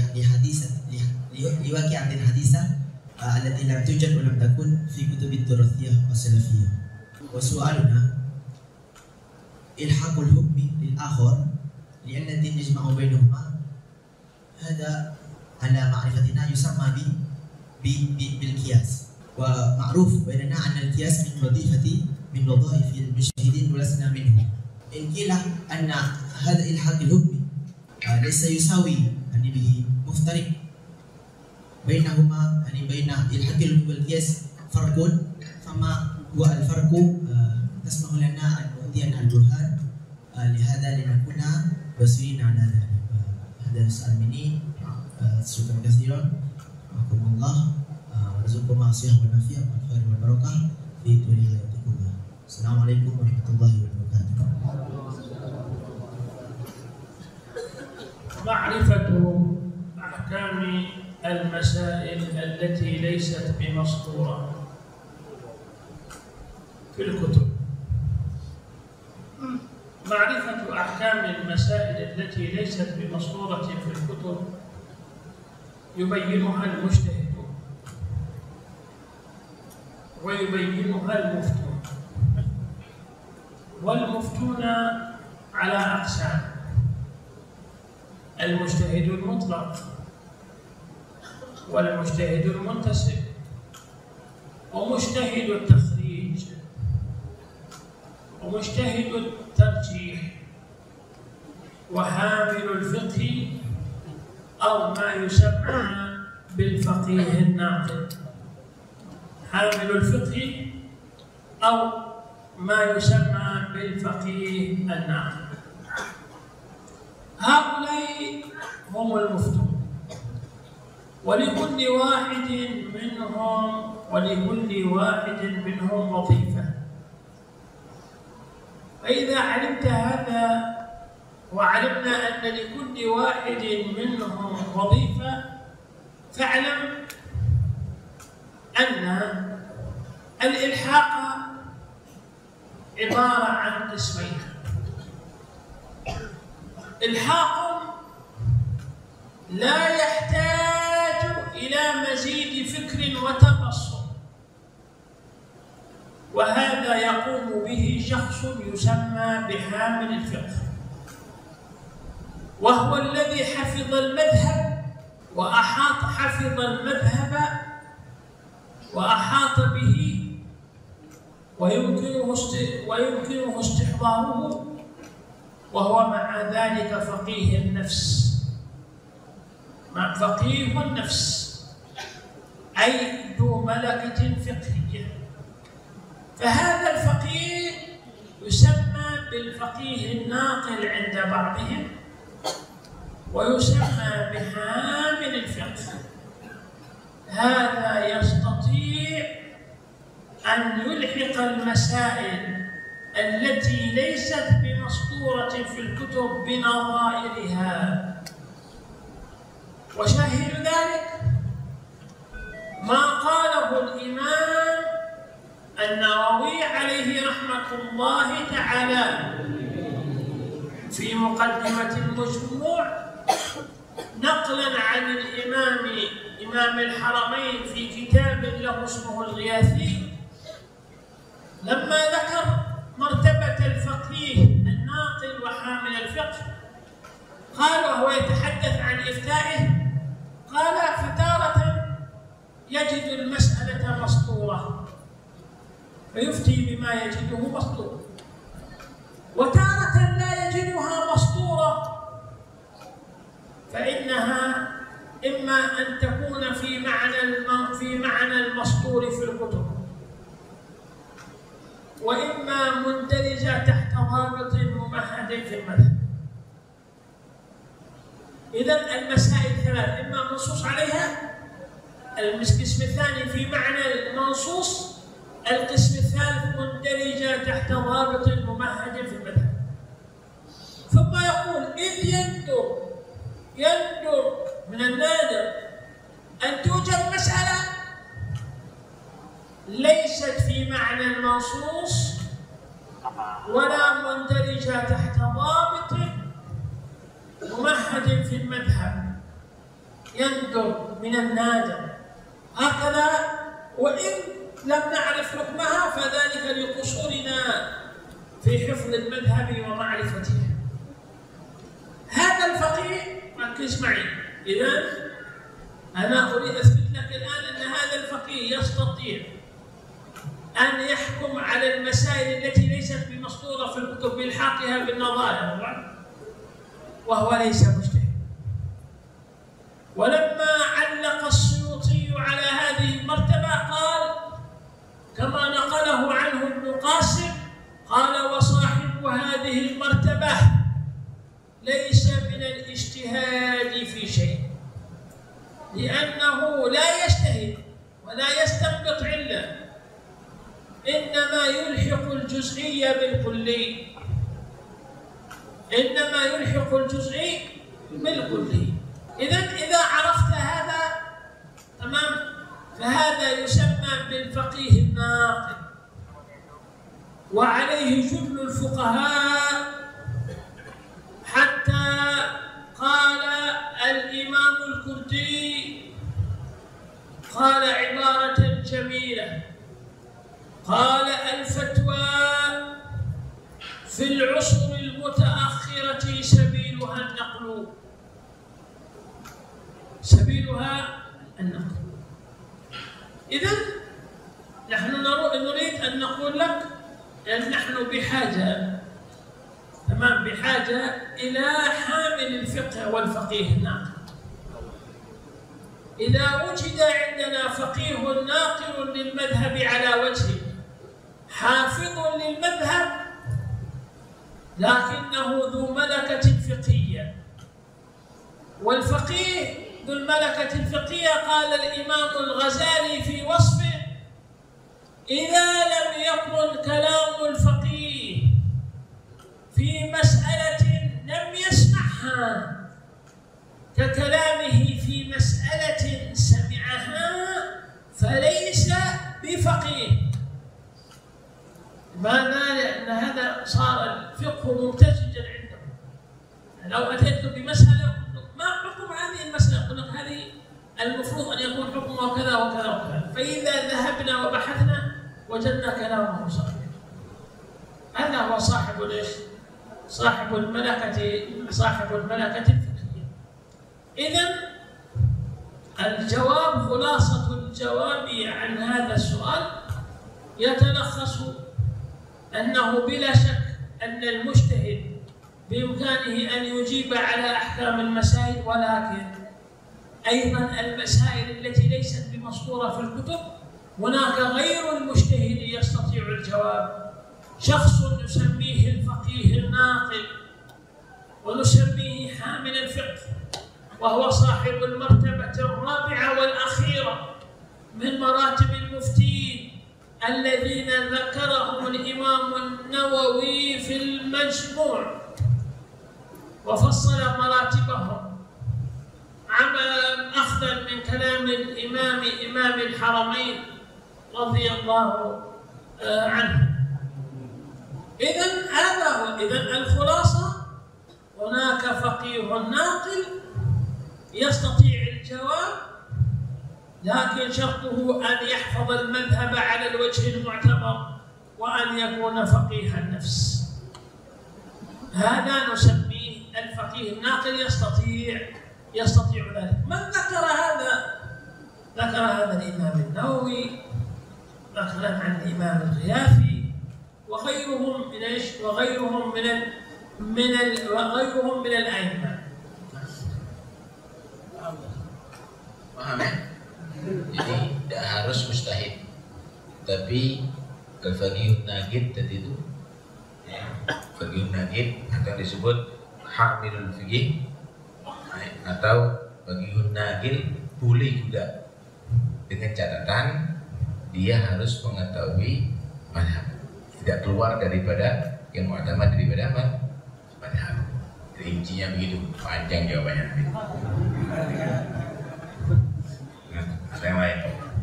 لواقعة حديثة التي لم توجد ولم تكن في كتب التراثية والسلفية. وسؤالنا إلحاق الحكم للآخر للذي يجمع بينهما، هذا على معرفتنا يسمى بالقياس، ومعروف بيننا أن القياس من وظائف المجتهدين ولسنا منه. إن قيل أن هذا إلحاق الحكم ليس يساوي به مفترق بينهما، بين الحق والقياس فرق، فما هو الفرق؟ تسمح لنا أن نؤتينا البرهان لهذا لنكون بصيرين على ذلك. هذا السؤال مني. شكرا كثيرا. رحمكم الله ورزقكم الصحة والعافية والخير والبركة في طول حياتكم. السلام عليكم ورحمة الله وبركاته. معرفة أحكام المسائل التي ليست بمسطورة في الكتب. معرفة أحكام المسائل التي ليست بمسطورة في الكتب يبينها المجتهد ويبينها المفتون، والمفتون على أقسام: المجتهد المطلق، والمجتهد المنتسب، ومجتهد التخريج، ومجتهد الترجيح، وحامل الفقه أو ما يسمى بالفقيه الناقد. حامل الفقه أو ما يسمى بالفقيه الناقد، هؤلاء هم المفتون، ولكل واحد منهم وظيفة. فإذا علمت هذا وعلمنا أن لكل واحد منهم وظيفة، فاعلم أن الإلحاق عبارة عن قسمين: إلحاق لا يحتاج إلى مزيد فكر وتبصر، وهذا يقوم به شخص يسمى بحامل الفقه، وهو الذي حفظ المذهب حفظ المذهب وأحاط به ويمكنه استحضاره، وهو مع ذلك فقيه النفس. فقيه النفس أي ذو ملكة فقهية. فهذا الفقيه يسمى بالفقيه الناقل عند بعضهم، ويسمى بحامل الفقه. هذا يستطيع أن يلحق المسائل التي ليست بمسطورة في الكتب بنظائرها. وشاهد ذلك ما قاله الإمام النووي عليه رحمة الله تعالى في مقدمة المجموع، نقلا عن إمام الحرمين في كتاب له اسمه الغياثي، لما ذكر مرتبة الفقيه الناقل وحامل الفقه، قال وهو يتحدث عن إفتائه، قال: فتارة يجد المسألة مسطورة فيفتي بما يجده مسطورا، وتارة لا يجدها مسطورة، فإنها إما أن تكون في معنى المسطور في الكتب، وإما مندرجة تحت ضابط ممهد في المذهب. إذن المسائل ثلاث: إما منصوص عليها، القسم الثاني في معنى المنصوص، القسم الثالث مندرجة تحت ضابط ممهد في المذهب. من النادر أن توجد مسألة ليست في معنى المنصوص ولا مندرجة تحت ضابط ممهد في المذهب، يندر من النادر هكذا، وإن لم نعرف حكمها فذلك لقصورنا في حفظ المذهب ومعرفته. هذا الفقيه، ركز معي، إذن أنا أريد أثبت لك الآن أن هذا الفقيه يستطيع أن يحكم على المسائل التي ليست بمسطورة في الكتب بإلحاقها بالنظائر، وهو ليس مجتهد. ولما علق السيوطي على هذه المرتبة قال كما نقله عنه ابن قاسم، قال: وصاحب هذه المرتبة ليس من الاجتهاد في شيء، لأنه لا يجتهد ولا يستنبط علة، إنما يلحق الجزئي بالكلي، إنما يلحق الجزئي بالكلي. إذا عرفت هذا تمام، فهذا يسمى بالفقيه الناقل، وعليه جل الفقهاء، حتى قال الإمام الكردي قال عبارة جميلة، قال: الفتوى في العصور المتأخرة سبيلها النقل، سبيلها النقل. إذن نحن نريد أن نقول لك أن نحن بحاجة، تمام، بحاجة إلى حامل الفقه والفقيه الناقل. إذا وجد عندنا فقيه ناقل للمذهب على وجهه، حافظ للمذهب لكنه ذو ملكة فقهية، والفقيه ذو الملكة الفقهية قال الإمام الغزالي في وصفه: إذا لم يكن كلام الفقيه في مسألة لم يسمعها ككلامه في مسألة سمعها فليس بفقيه. لماذا؟ لأن هذا صار الفقه ممتزجا عندهم. لو أتيت بمسألة ما حكم هذه المسألة؟ يقول لك هذه المفروض أن يكون حكمها كذا وكذا وكذا، فإذا ذهبنا وبحثنا وجدنا كلامه صحيح. هذا هو صاحب ايش؟ صاحب الملكة الفقهية. إذن الجواب، خلاصة الجواب عن هذا السؤال يتلخص أنه بلا شك أن المجتهد بإمكانه أن يجيب على أحكام المسائل، ولكن أيضا المسائل التي ليست بمسطورة في الكتب هناك غير المجتهد يستطيع الجواب، شخص نسميه الفقيه الناقل ونسميه حامل الفقه، وهو صاحب المرتبة الرابعة والأخيرة من مراتب المفتين الذين ذكرهم الإمام النووي في المجموع وفصل مراتبهم أخذا من كلام الإمام إمام الحرمين رضي الله عنه. إذن هذا هو. إذن الخلاصة هناك فقيه ناقل يستطيع الجواب، لكن شرطه أن يحفظ المذهب على الوجه المعتبر وأن يكون فقيه النفس. هذا نسميه الفقيه الناقل، يستطيع ذلك. من ذكر هذا؟ ذكر هذا الإمام النووي، ذكر عن الإمام الغياثي وغيرهم من ايش؟ وغيرهم من الأئمة. Paham ya? Jadi tidak harus mustahid, tapi al-faqihun naqid tadi itu, faqihun naqid atau disebut hamilul fiqih atau faqihun naqil boleh juga, dengan catatan dia harus mengetahui mazhab, tidak keluar daripada yang mu'tamad daripada mazhab. Jadi rincinya begitu, panjang jawabannya. Nah, ada yang lain?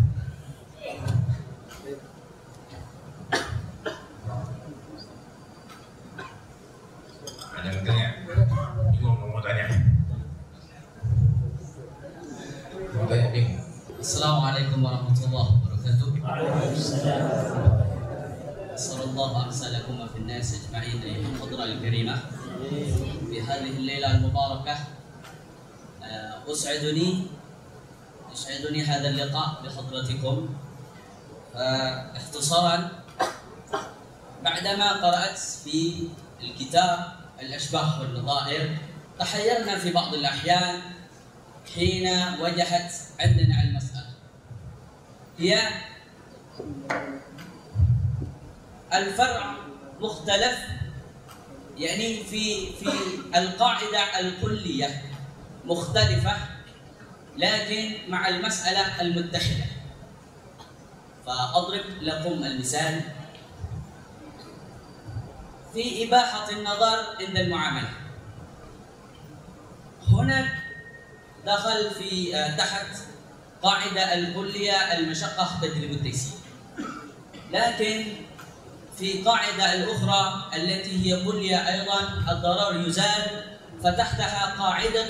Ada yang tanya? Bingung mau tanya? Mau tanya bingung? Assalamualaikum warahmatullahi wabarakatuh. Sallallahu أرسلكم في الناس أجمعين أيها الحضرة الكريمة في هذه الليلة المباركة. يسعدني هذا اللقاء بحضرتكم. اختصارا، بعدما قرأت في الكتاب الأشباه والنظائر تحيرنا في بعض الأحيان حين وجهت عندنا المسألة، هي الفرع مختلف، يعني في القاعدة الكلية مختلفة لكن مع المسألة المتحدة. فأضرب لكم المثال في إباحة النظر عند المعاملة. هنا دخل في تحت قاعدة الكلية المشقة تجلب التيسير، لكن في قاعدة الأخرى التي هي كلية أيضا الضرر يزال، فتحتها قاعدة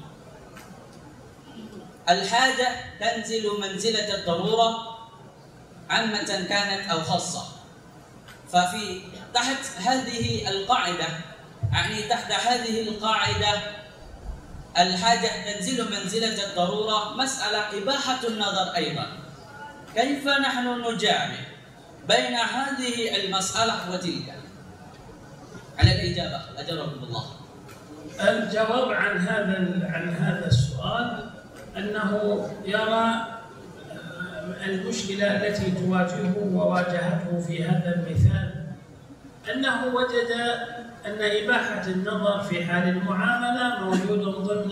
الحاجة تنزل منزلة الضرورة عامة كانت أو خاصة. ففي تحت هذه القاعدة، يعني تحت هذه القاعدة الحاجة تنزل منزلة الضرورة، مسألة إباحة النظر أيضا. كيف نحن نجامع بين هذه المسألة وتلك؟ على الإجابة أجركم الله. الجواب عن هذا السؤال أنه يرى المشكلة التي تواجهه وواجهته في هذا المثال، أنه وجد أن إباحة النظر في حال المعاملة موجود ضمن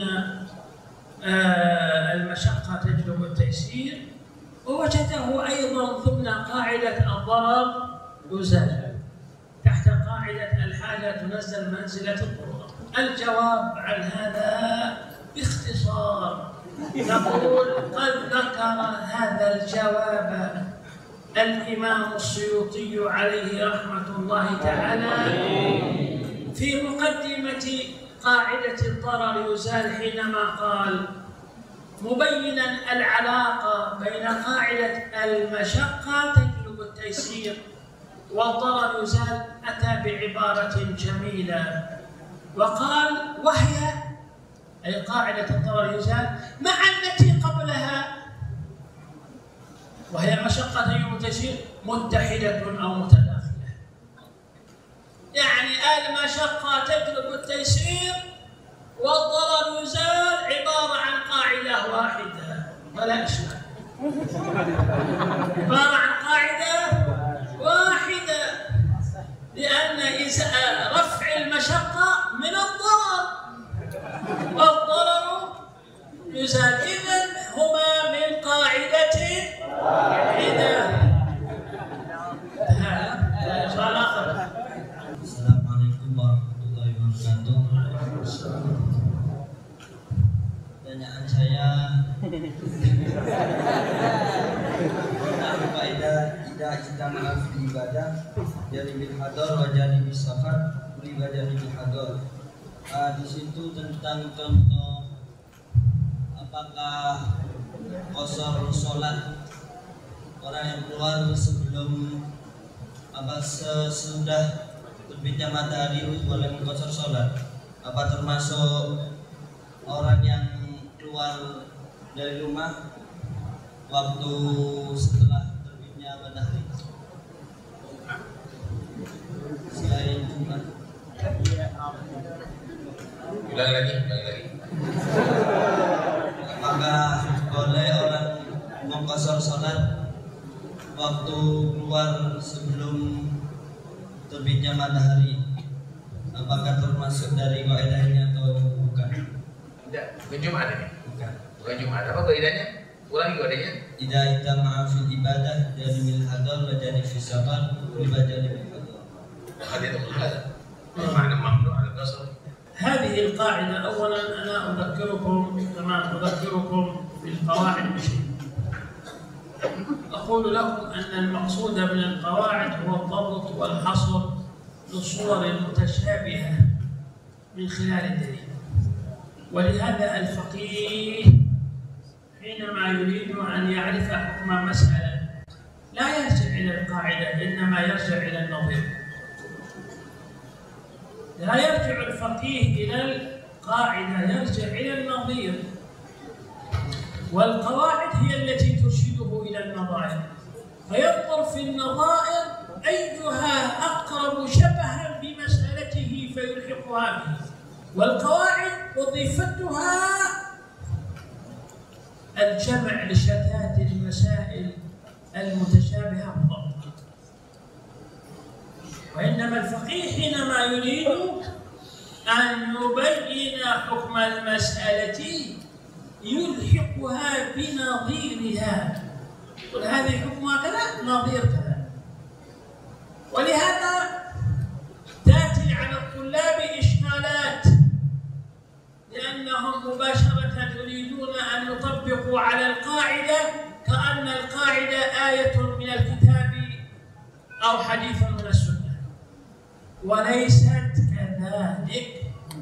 المشقة تجلب التيسير، ووجده أيضا ضمن قاعدة الضرر يزال تحت قاعدة الحاجة تنزل منزلة الضرورة. الجواب عن هذا باختصار نقول قد ذكر هذا الجواب الإمام السيوطي عليه رحمة الله تعالى في مقدمة قاعدة الضرر يزال، حينما قال مبينا العلاقة بين قاعدة المشقة تجلب التيسير والضرر يزال، أتى بعبارة جميلة وقال وهي أي قاعدة الضرر يزال مع التي قبلها وهي مشقة تجلب التيسير متحدة أو متداخلة. يعني المشقة تجلب التيسير والضرر يزال عبارة عن قاعدة واحدة ولا إشكال، عبارة عن قاعدة واحدة، لأن رفع المشقة من الضرر والضرر يزال، إذن هما من قاعدة واحدة. سؤال آخر. Assalamualaikum warahmatullahi wabarakatuh. Pertanyaan saya, faedah tidak ijtama'a fi ibadah jadi bil hadar wa jadi bis safar ibadah bil hadar. Di situ tentang contoh apakah qasar salat orang yang keluar sebelum sesudah terbitnya matahari itu boleh mengqasar salat, apa termasuk orang yang keluar dari rumah waktu setelah terbitnya matahari selain Jumat? Ulang lagi. Apakah boleh orang mengqasar salat waktu keluar sebelum terbitnya matahari? Apakah termasuk dari kaidahnya atau bukan? Tidak, bukan Jumat ini. Bukan Jumat. Apa kaidahnya? Ulangi kaidahnya. Idza ijtama'a fil ibadah jadi bil hadar wa jadi fi safar ibadah bil hadar. Hadis itu ada. Makna mamnu al-qasr. هذه هذه القاعدة أولا أنا أذكركم بالقواعد بشيء. أقول لكم أن المقصود من القواعد هو الضبط والحصر للصور المتشابهة من خلال الدليل. ولهذا الفقيه حينما يريد أن يعرف حكم مسألة لا يرجع إلى القاعدة، إنما يرجع إلى النظير. لا يرجع الفقيه إلى القاعدة، يرجع إلى النظير. والقواعد هي التي ترشده إلى النظائر، فينظر في النظائر أيها أقرب شبها بمسألته فيلحقها به. والقواعد وظيفتها الجمع لشتات المسائل المتشابهة بالضبط. وإنما الفقيه حينما يريد أن يبين حكم المسألة يلحقها بنظيرها، يقول هذه حكمها كذا نظير كذا. ولهذا تأتي على الطلاب إشكالات، لأنهم مباشرة يريدون أن يطبقوا على القاعدة كأن القاعدة آية من الكتاب أو حديث من السنة، وليست كذلك.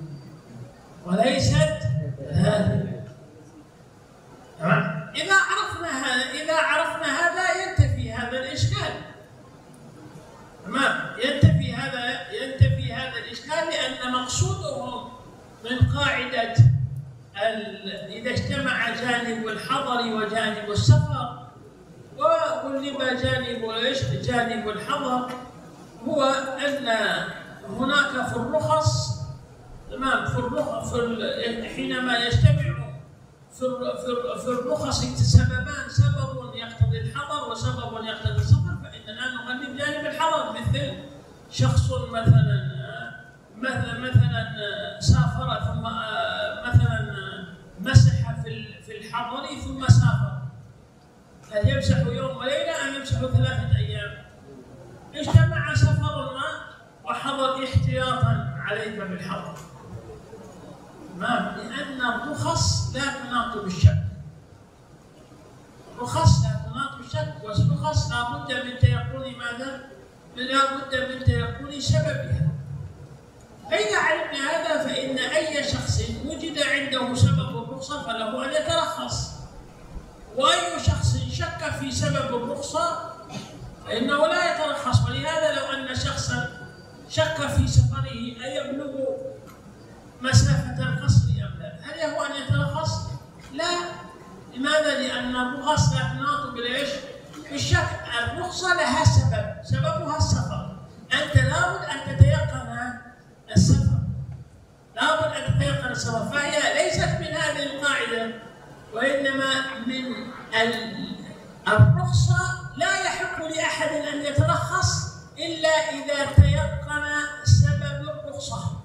إذا عرفنا هذا ينتفي هذا الإشكال. تمام، ينتفي هذا الإشكال، لأن مقصودهم من قاعدة إذا اجتمع جانب الحضر وجانب السفر وغلب جانب الحضر، هو أن هناك في الرخص، تمام، حينما يجتمع في الرخص سببان، سبب يقتضي الحضر وسبب يقتضي السفر، فإننا نغلب جانب الحضر. مثل شخص مثلا سافر ثم مثلا مسح في الحضر ثم سافر، هل يمسح يوم وليلة أم يمسح 3 أيام؟ اجتمع سفر وحضر احتياطا عليك بالحضر. تمام، لأن الرخص لا تناط بالشك. والرخص لا بد من تيقن ماذا؟ لا بد من تيقن سببها. فإذا علمنا هذا فإن أي شخص وجد عنده سبب الرخصة فله أن يترخص، وأي شخص شك في سبب الرخصة فإنه لا يترخص. ولهذا لو أن شخصا شك في سفره أيبلغ مسافة القصر أم لا، هل يهو أن يترخص؟ لا. لماذا؟ لأن الرخص لا تناط بالشك. الرخصة لها سببها السفر. أنت لابد أن تتيقن السفر، فهي ليست من هذه القاعدة، وإنما من الرخصة. لا يحق لأحد أن يترخص إلا إذا تيقن سبب الرخصة.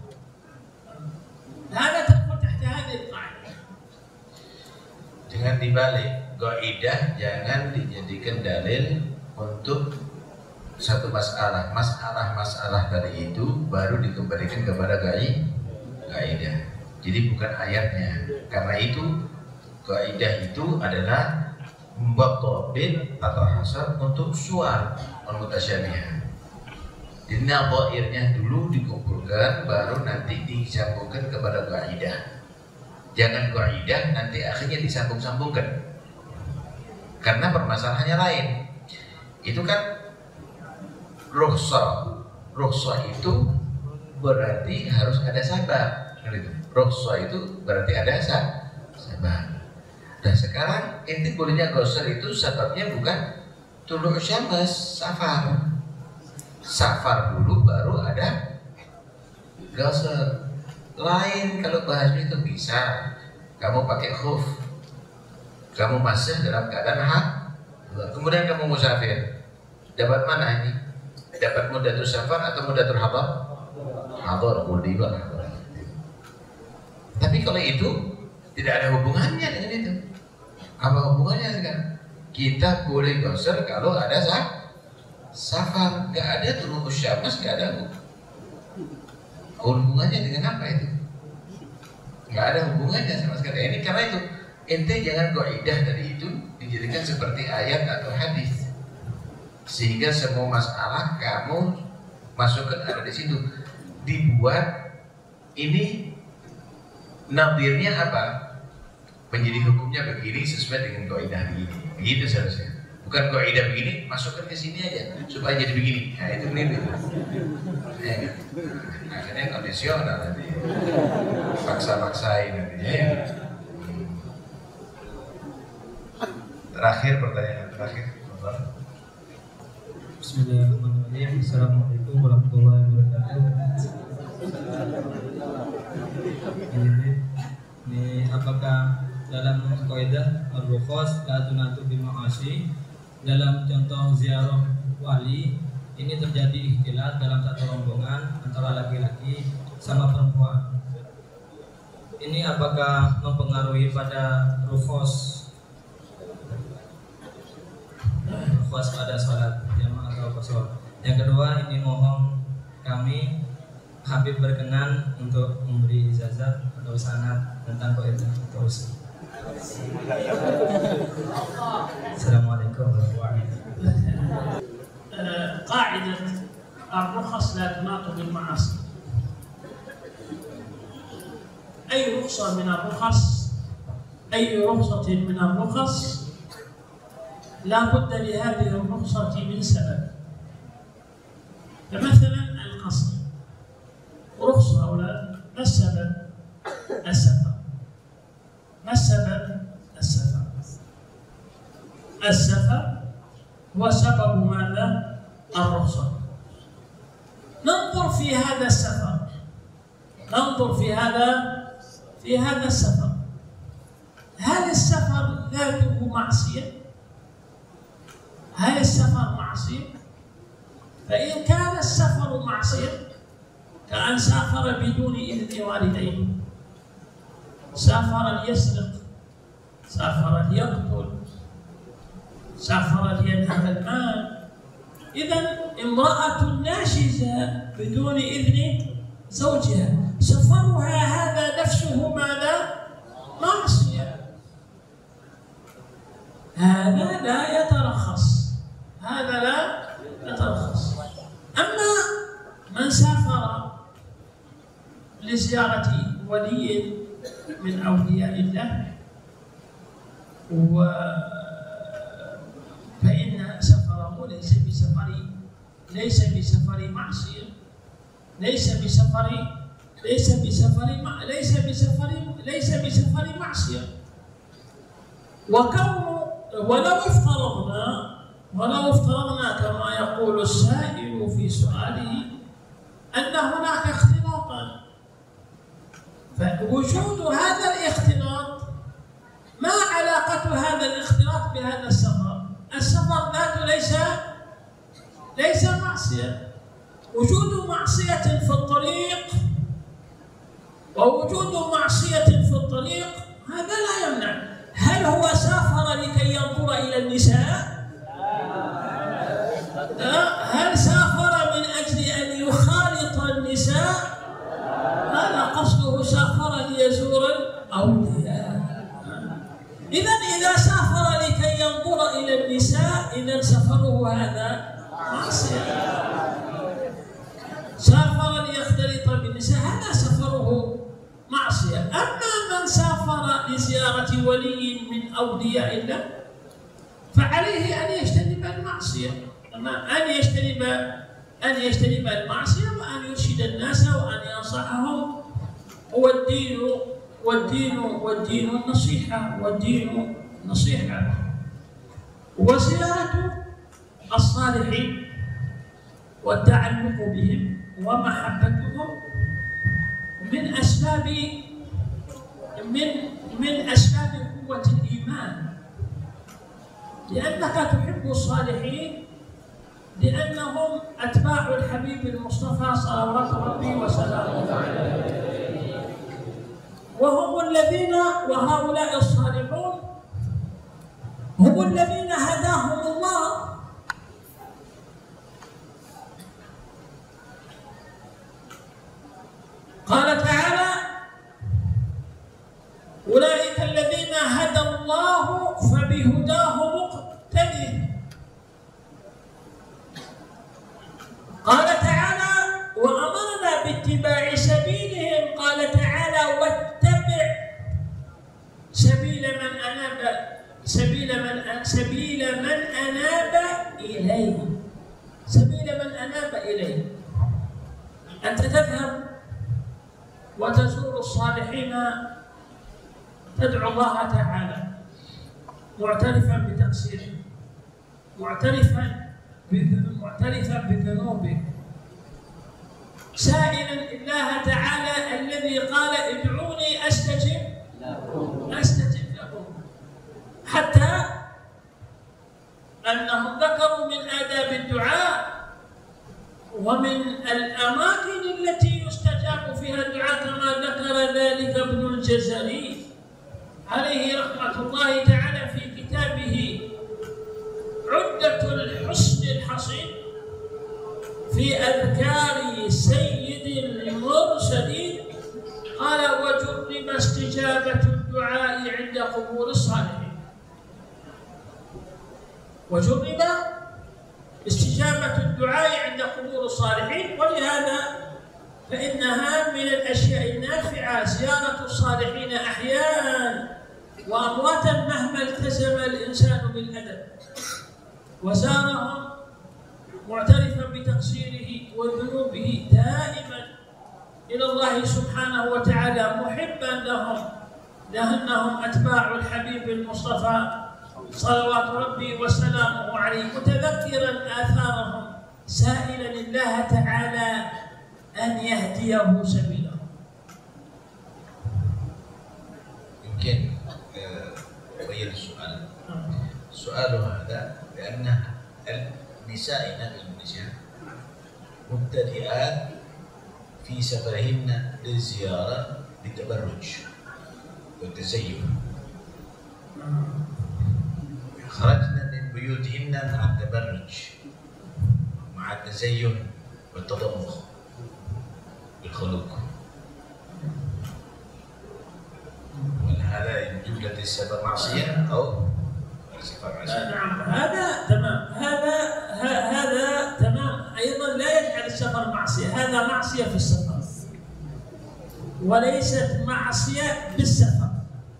هذا تدخل تحت هذه القاعدة. Dengan dibalik, qaidah jangan dijadikan dalil untuk satu masalah. Masalah tadi itu baru dikembalikan kepada qaidah. Jadi bukan ayatnya. Karena itu qaidah itu adalah membuat tobit atau hasar untuk suar mutasyabihah. Jadi nadhairnya dulu dikumpulkan, baru nanti disambungkan kepada qaidah. Jangan qaidah nanti akhirnya disambung-sambungkan, karena permasalahannya lain. Itu kan rukhsah itu berarti harus ada sabab. Rukhsah itu berarti ada sabab. Dan sekarang inti bolehnya gosor itu sebabnya bukan tulu syams, safar dulu baru ada gosor. Lain kalau bahasnya itu bisa kamu pakai khuf, kamu masih dalam keadaan kemudian kamu musafir, dapat mana ini? Dapat mudatul safar atau mudatul hadar? Hadar, hadar. Tapi kalau itu tidak ada hubungannya dengan itu. Apa hubungannya sekarang? Kita boleh gosor kalau ada safar, nggak ada tulu syams, nggak ada. Hubungannya dengan apa itu? nggak ada hubungannya sama sekali. Ini karena itu ente jangan kaidah dari itu dijadikan seperti ayat atau hadis, sehingga semua masalah kamu masukkan ada di situ. Dibuat ini nadirnya apa? Menjadi hukumnya begini sesuai dengan kaidah begini. Begitu seharusnya. Bukan kaidah begini masukkan ke sini aja supaya jadi begini. Nah itu keliru. Ya, kan? Akhirnya kondisional nanti. Paksa-paksain nantinya ya. Terakhir pertanyaan terakhir. Bismillahirrahmanirrahim. Assalamualaikum warahmatullahi wabarakatuh. Ini apakah dalam kaidah ar-rukhas la tunatu bil ma'asi, dalam contoh ziarah wali ini terjadi ikhtilat dalam satu rombongan antara laki-laki sama perempuan. Ini apakah mempengaruhi pada rukhas pada sholat jamaah atau qasar? Yang kedua, ini mohon kami Habib berkenan untuk memberi ijazah atau sanad tentang kaidah atau usul. Assalamualaikum warahmatullahi wabarakatuh. قاعدة الرخص لا تناط بالمعاصي. أي رخصة من الرخص، أي رخصة من الرخص لا بد لهذه الرخصة من سبب. فمثلا القصر رخصة أو لا؟ ما السبب؟ السفر. ما السبب؟ السفر. السفر هو سبب ماذا؟ الرخصة. ننظر في هذا السفر، ننظر في هذا السفر. هل السفر ذاته معصية؟ هل السفر معصية؟ فإن كان السفر معصية كأن سافر بدون إذن والديه، سافر ليسرق، سافر ليقتل، سافر لينهب المال، إذا امرأة ناشزة بدون إذن زوجها سفرها هذا نفسه ماذا؟ معصية. هذا لا يترخص، هذا لا يترخص. أما من سافر لزيارة ولي من أولياء الله فإن سفره ليس بسفر معصية، ليس بسفر معصية. ولو افترضنا كما يقول السائل في سؤاله أن هناك اختلاطا، فوجود هذا الاختلاط ما علاقة هذا الاختلاط بهذا السفر؟ السفر ذاته ليس معصية. وجود معصية في الطريق ووجود معصية في الطريق هذا لا يمنع. هل هو سافر لكي ينظر إلى النساء؟ هل سافر من أجل أن يخالط النساء؟ هذا قصده، سافر ليزور الأولياء. إذا سافر لكي ينظر إلى النساء إذا سفره هذا معصية. سافر ليختلط بالنساء هذا سفره معصية. أما من سافر لزيارة ولي من أولياء الله فعليه أن يجتنب المعصية، أن يجتنب المعصية وأن يرشد الناس وأن ينصحهم. والدين النصيحة، والدين نصيحة. وزيارة الصالحين والتعلق بهم ومحبتهم من أسباب قوة الإيمان، لأنك تحب الصالحين لأنهم أتباع الحبيب المصطفى صلوات ربي وسلامه عليه، وهؤلاء الصالحون هم الذين هداهم الله. قال تعالى: فبهداه مقتده. قال تعالى: وأمرنا باتباع سبيلهم. قال تعالى: واتبع سبيل من أناب إليه. سبيل من أناب إليه. أنت تذهب وتزور الصالحين، تدعو الله تعالى معترفا بتقصيره، معترفا بذنوبه، سائلا الله تعالى الذي قال: ادعوني أستجب لكم. حتى أنهم ذكروا من آداب الدعاء ومن الأماكن التي يستجاب فيها الدعاء كما ذكر ذلك ابن الجزري عليه رحمة الله تعالى في كتابه عدة الحسن الحصين في أذكار سيد المرسلين. قال: وجرب استجابة الدعاء عند قبور الصالحين. وجرب استجابة الدعاء عند قبور الصالحين. ولهذا فإنها من الأشياء النافعة زيارة الصالحين أحيانا وأمواتا مهما التزم الإنسان بالأدب وزارهم معترفا بتقصيره وذنوبه دائما إلى الله سبحانه وتعالى محبا لهم لأنهم أتباع الحبيب المصطفى صلوات ربي وسلامه عليه، متذكرا آثارهم سائلا الله تعالى أن يهديه سبيله. يمكن أبين السؤال. سؤال هذا بأن النساء في إندونيسيا مبتدئات في سفرهن للزيارة للتبرج والتزين. خرجنا من بيوتهن مع التبرج، مع التزين والتضمخ بالخلق. هذا جملة السفر معصية أو سفر معصية؟ نعم، هذا تمام. هذا تمام. أيضا لا يجعل السفر معصية. هذا معصية في السفر وليست معصية بالسفر.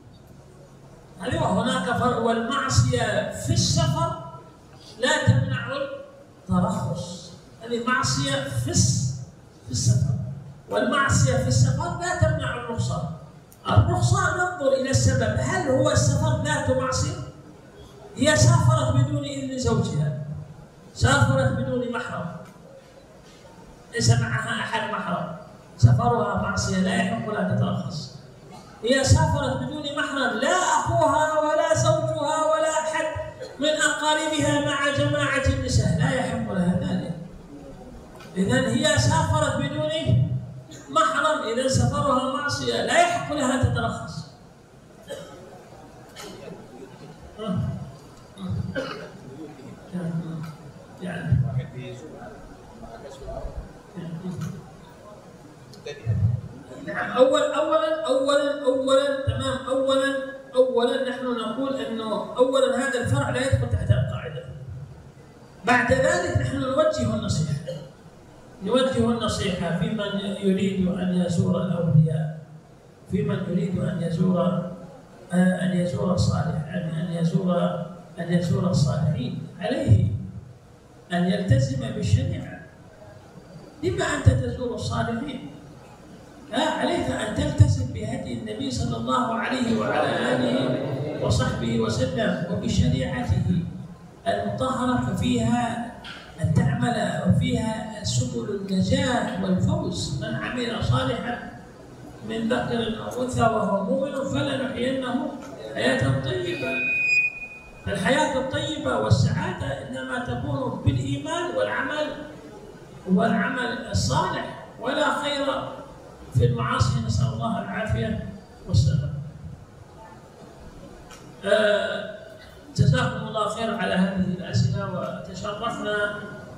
هناك فرق. والمعصية في السفر لا تمنع الترخص. هذه معصية في السفر، والمعصية في السفر لا تمنع الرخصة. الرخصة ننظر إلى السبب، هل هو السفر ذاته معصية؟ هي سافرت بدون إذن زوجها، سافرت بدون محرم، ليس معها أحد محرم، سفرها معصية لا يحق لها تترخص. هي سافرت بدون محرم، لا أخوها ولا زوجها ولا أحد من أقاربها مع جماعة النساء، لا يحق لها ذلك. إذن هي سافرت بدون محرم، إذا سفرها معصية لا يحق لها تترخص. يعني نعم. أولا نحن نقول أنه أولا هذا الفرع لا يدخل تحت القاعدة. بعد ذلك نحن نوجه النصيحة في من يريد أن يزور الأولياء، في من يريد أن يزور الصالح، أن يزور الصالحين، عليه أن يلتزم بالشريعة. لما أنت تزور الصالحين؟ عليك أن تلتزم بهدي النبي صلى الله عليه وعلى آله وصحبه وسلم وبشريعته المطهرة، ففيها أن تعمل وفيها سبل النجاة والفوز. من عمل صالحا من ذكر أو أنثى وهو مؤمن فلنحيينه حياة طيبة. الحياة الطيبة والسعادة إنما تكون بالإيمان والعمل الصالح، ولا خير في المعاصي. نسأل الله العافية والسلام. جزاكم الله خير على هذه الأسئلة، وتشرفنا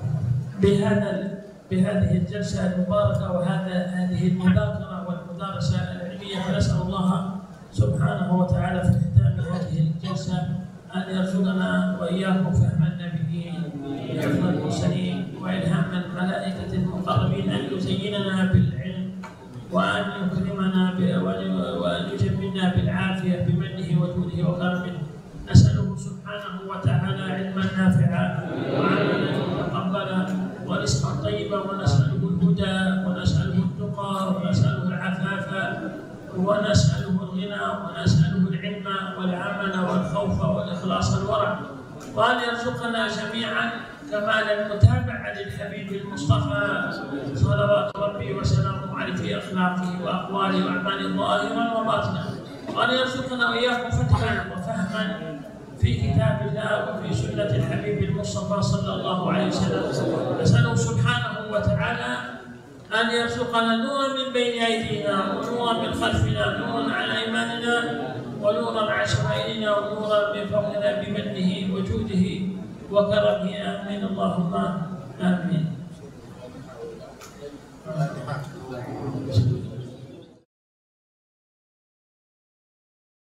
بهذه الجلسة المباركة وهذه المذاكرة والمدارسة العلمية. فنسأل الله سبحانه وتعالى في ختام هذه الجلسة أن يرزقنا وإياكم فهم النبيين وحفظ المرسلين وإلهام الملائكة المقربين، أن يزيننا بالعلم وأن يكرمنا وأن يجملنا بالعافية بمنه وجوده وكرمه. نسأله سبحانه وتعالى علما نافعا وعملا متقبلا ورزقا طيبا، ونسأله الهدى ونسأله التقى ونسأله العفاف ونسأله الغنى ونسأله العلم والعمل والخوف والإخلاص والورع، وأن يرزقنا جميعا كمال المتابعة للحبيب المصطفى صلوات ربي وسلامه عليه في أخلاقه وأقواله وأعماله ظاهرا وباطنا، وأن يرزقنا وإياكم فتحا وفهما في كتاب الله وفي سنة الحبيب المصطفى صلى الله عليه وسلم. نسأله سبحانه وتعالى أن يرزقنا نورا من بين أيدينا ونورا من خلفنا، نورا على أيماننا ونورا على شمائلنا ونورا من فوقنا بمنه وجوده وكرمه. آمين اللهم آمين.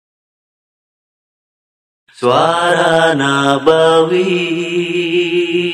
Suara Nabawi.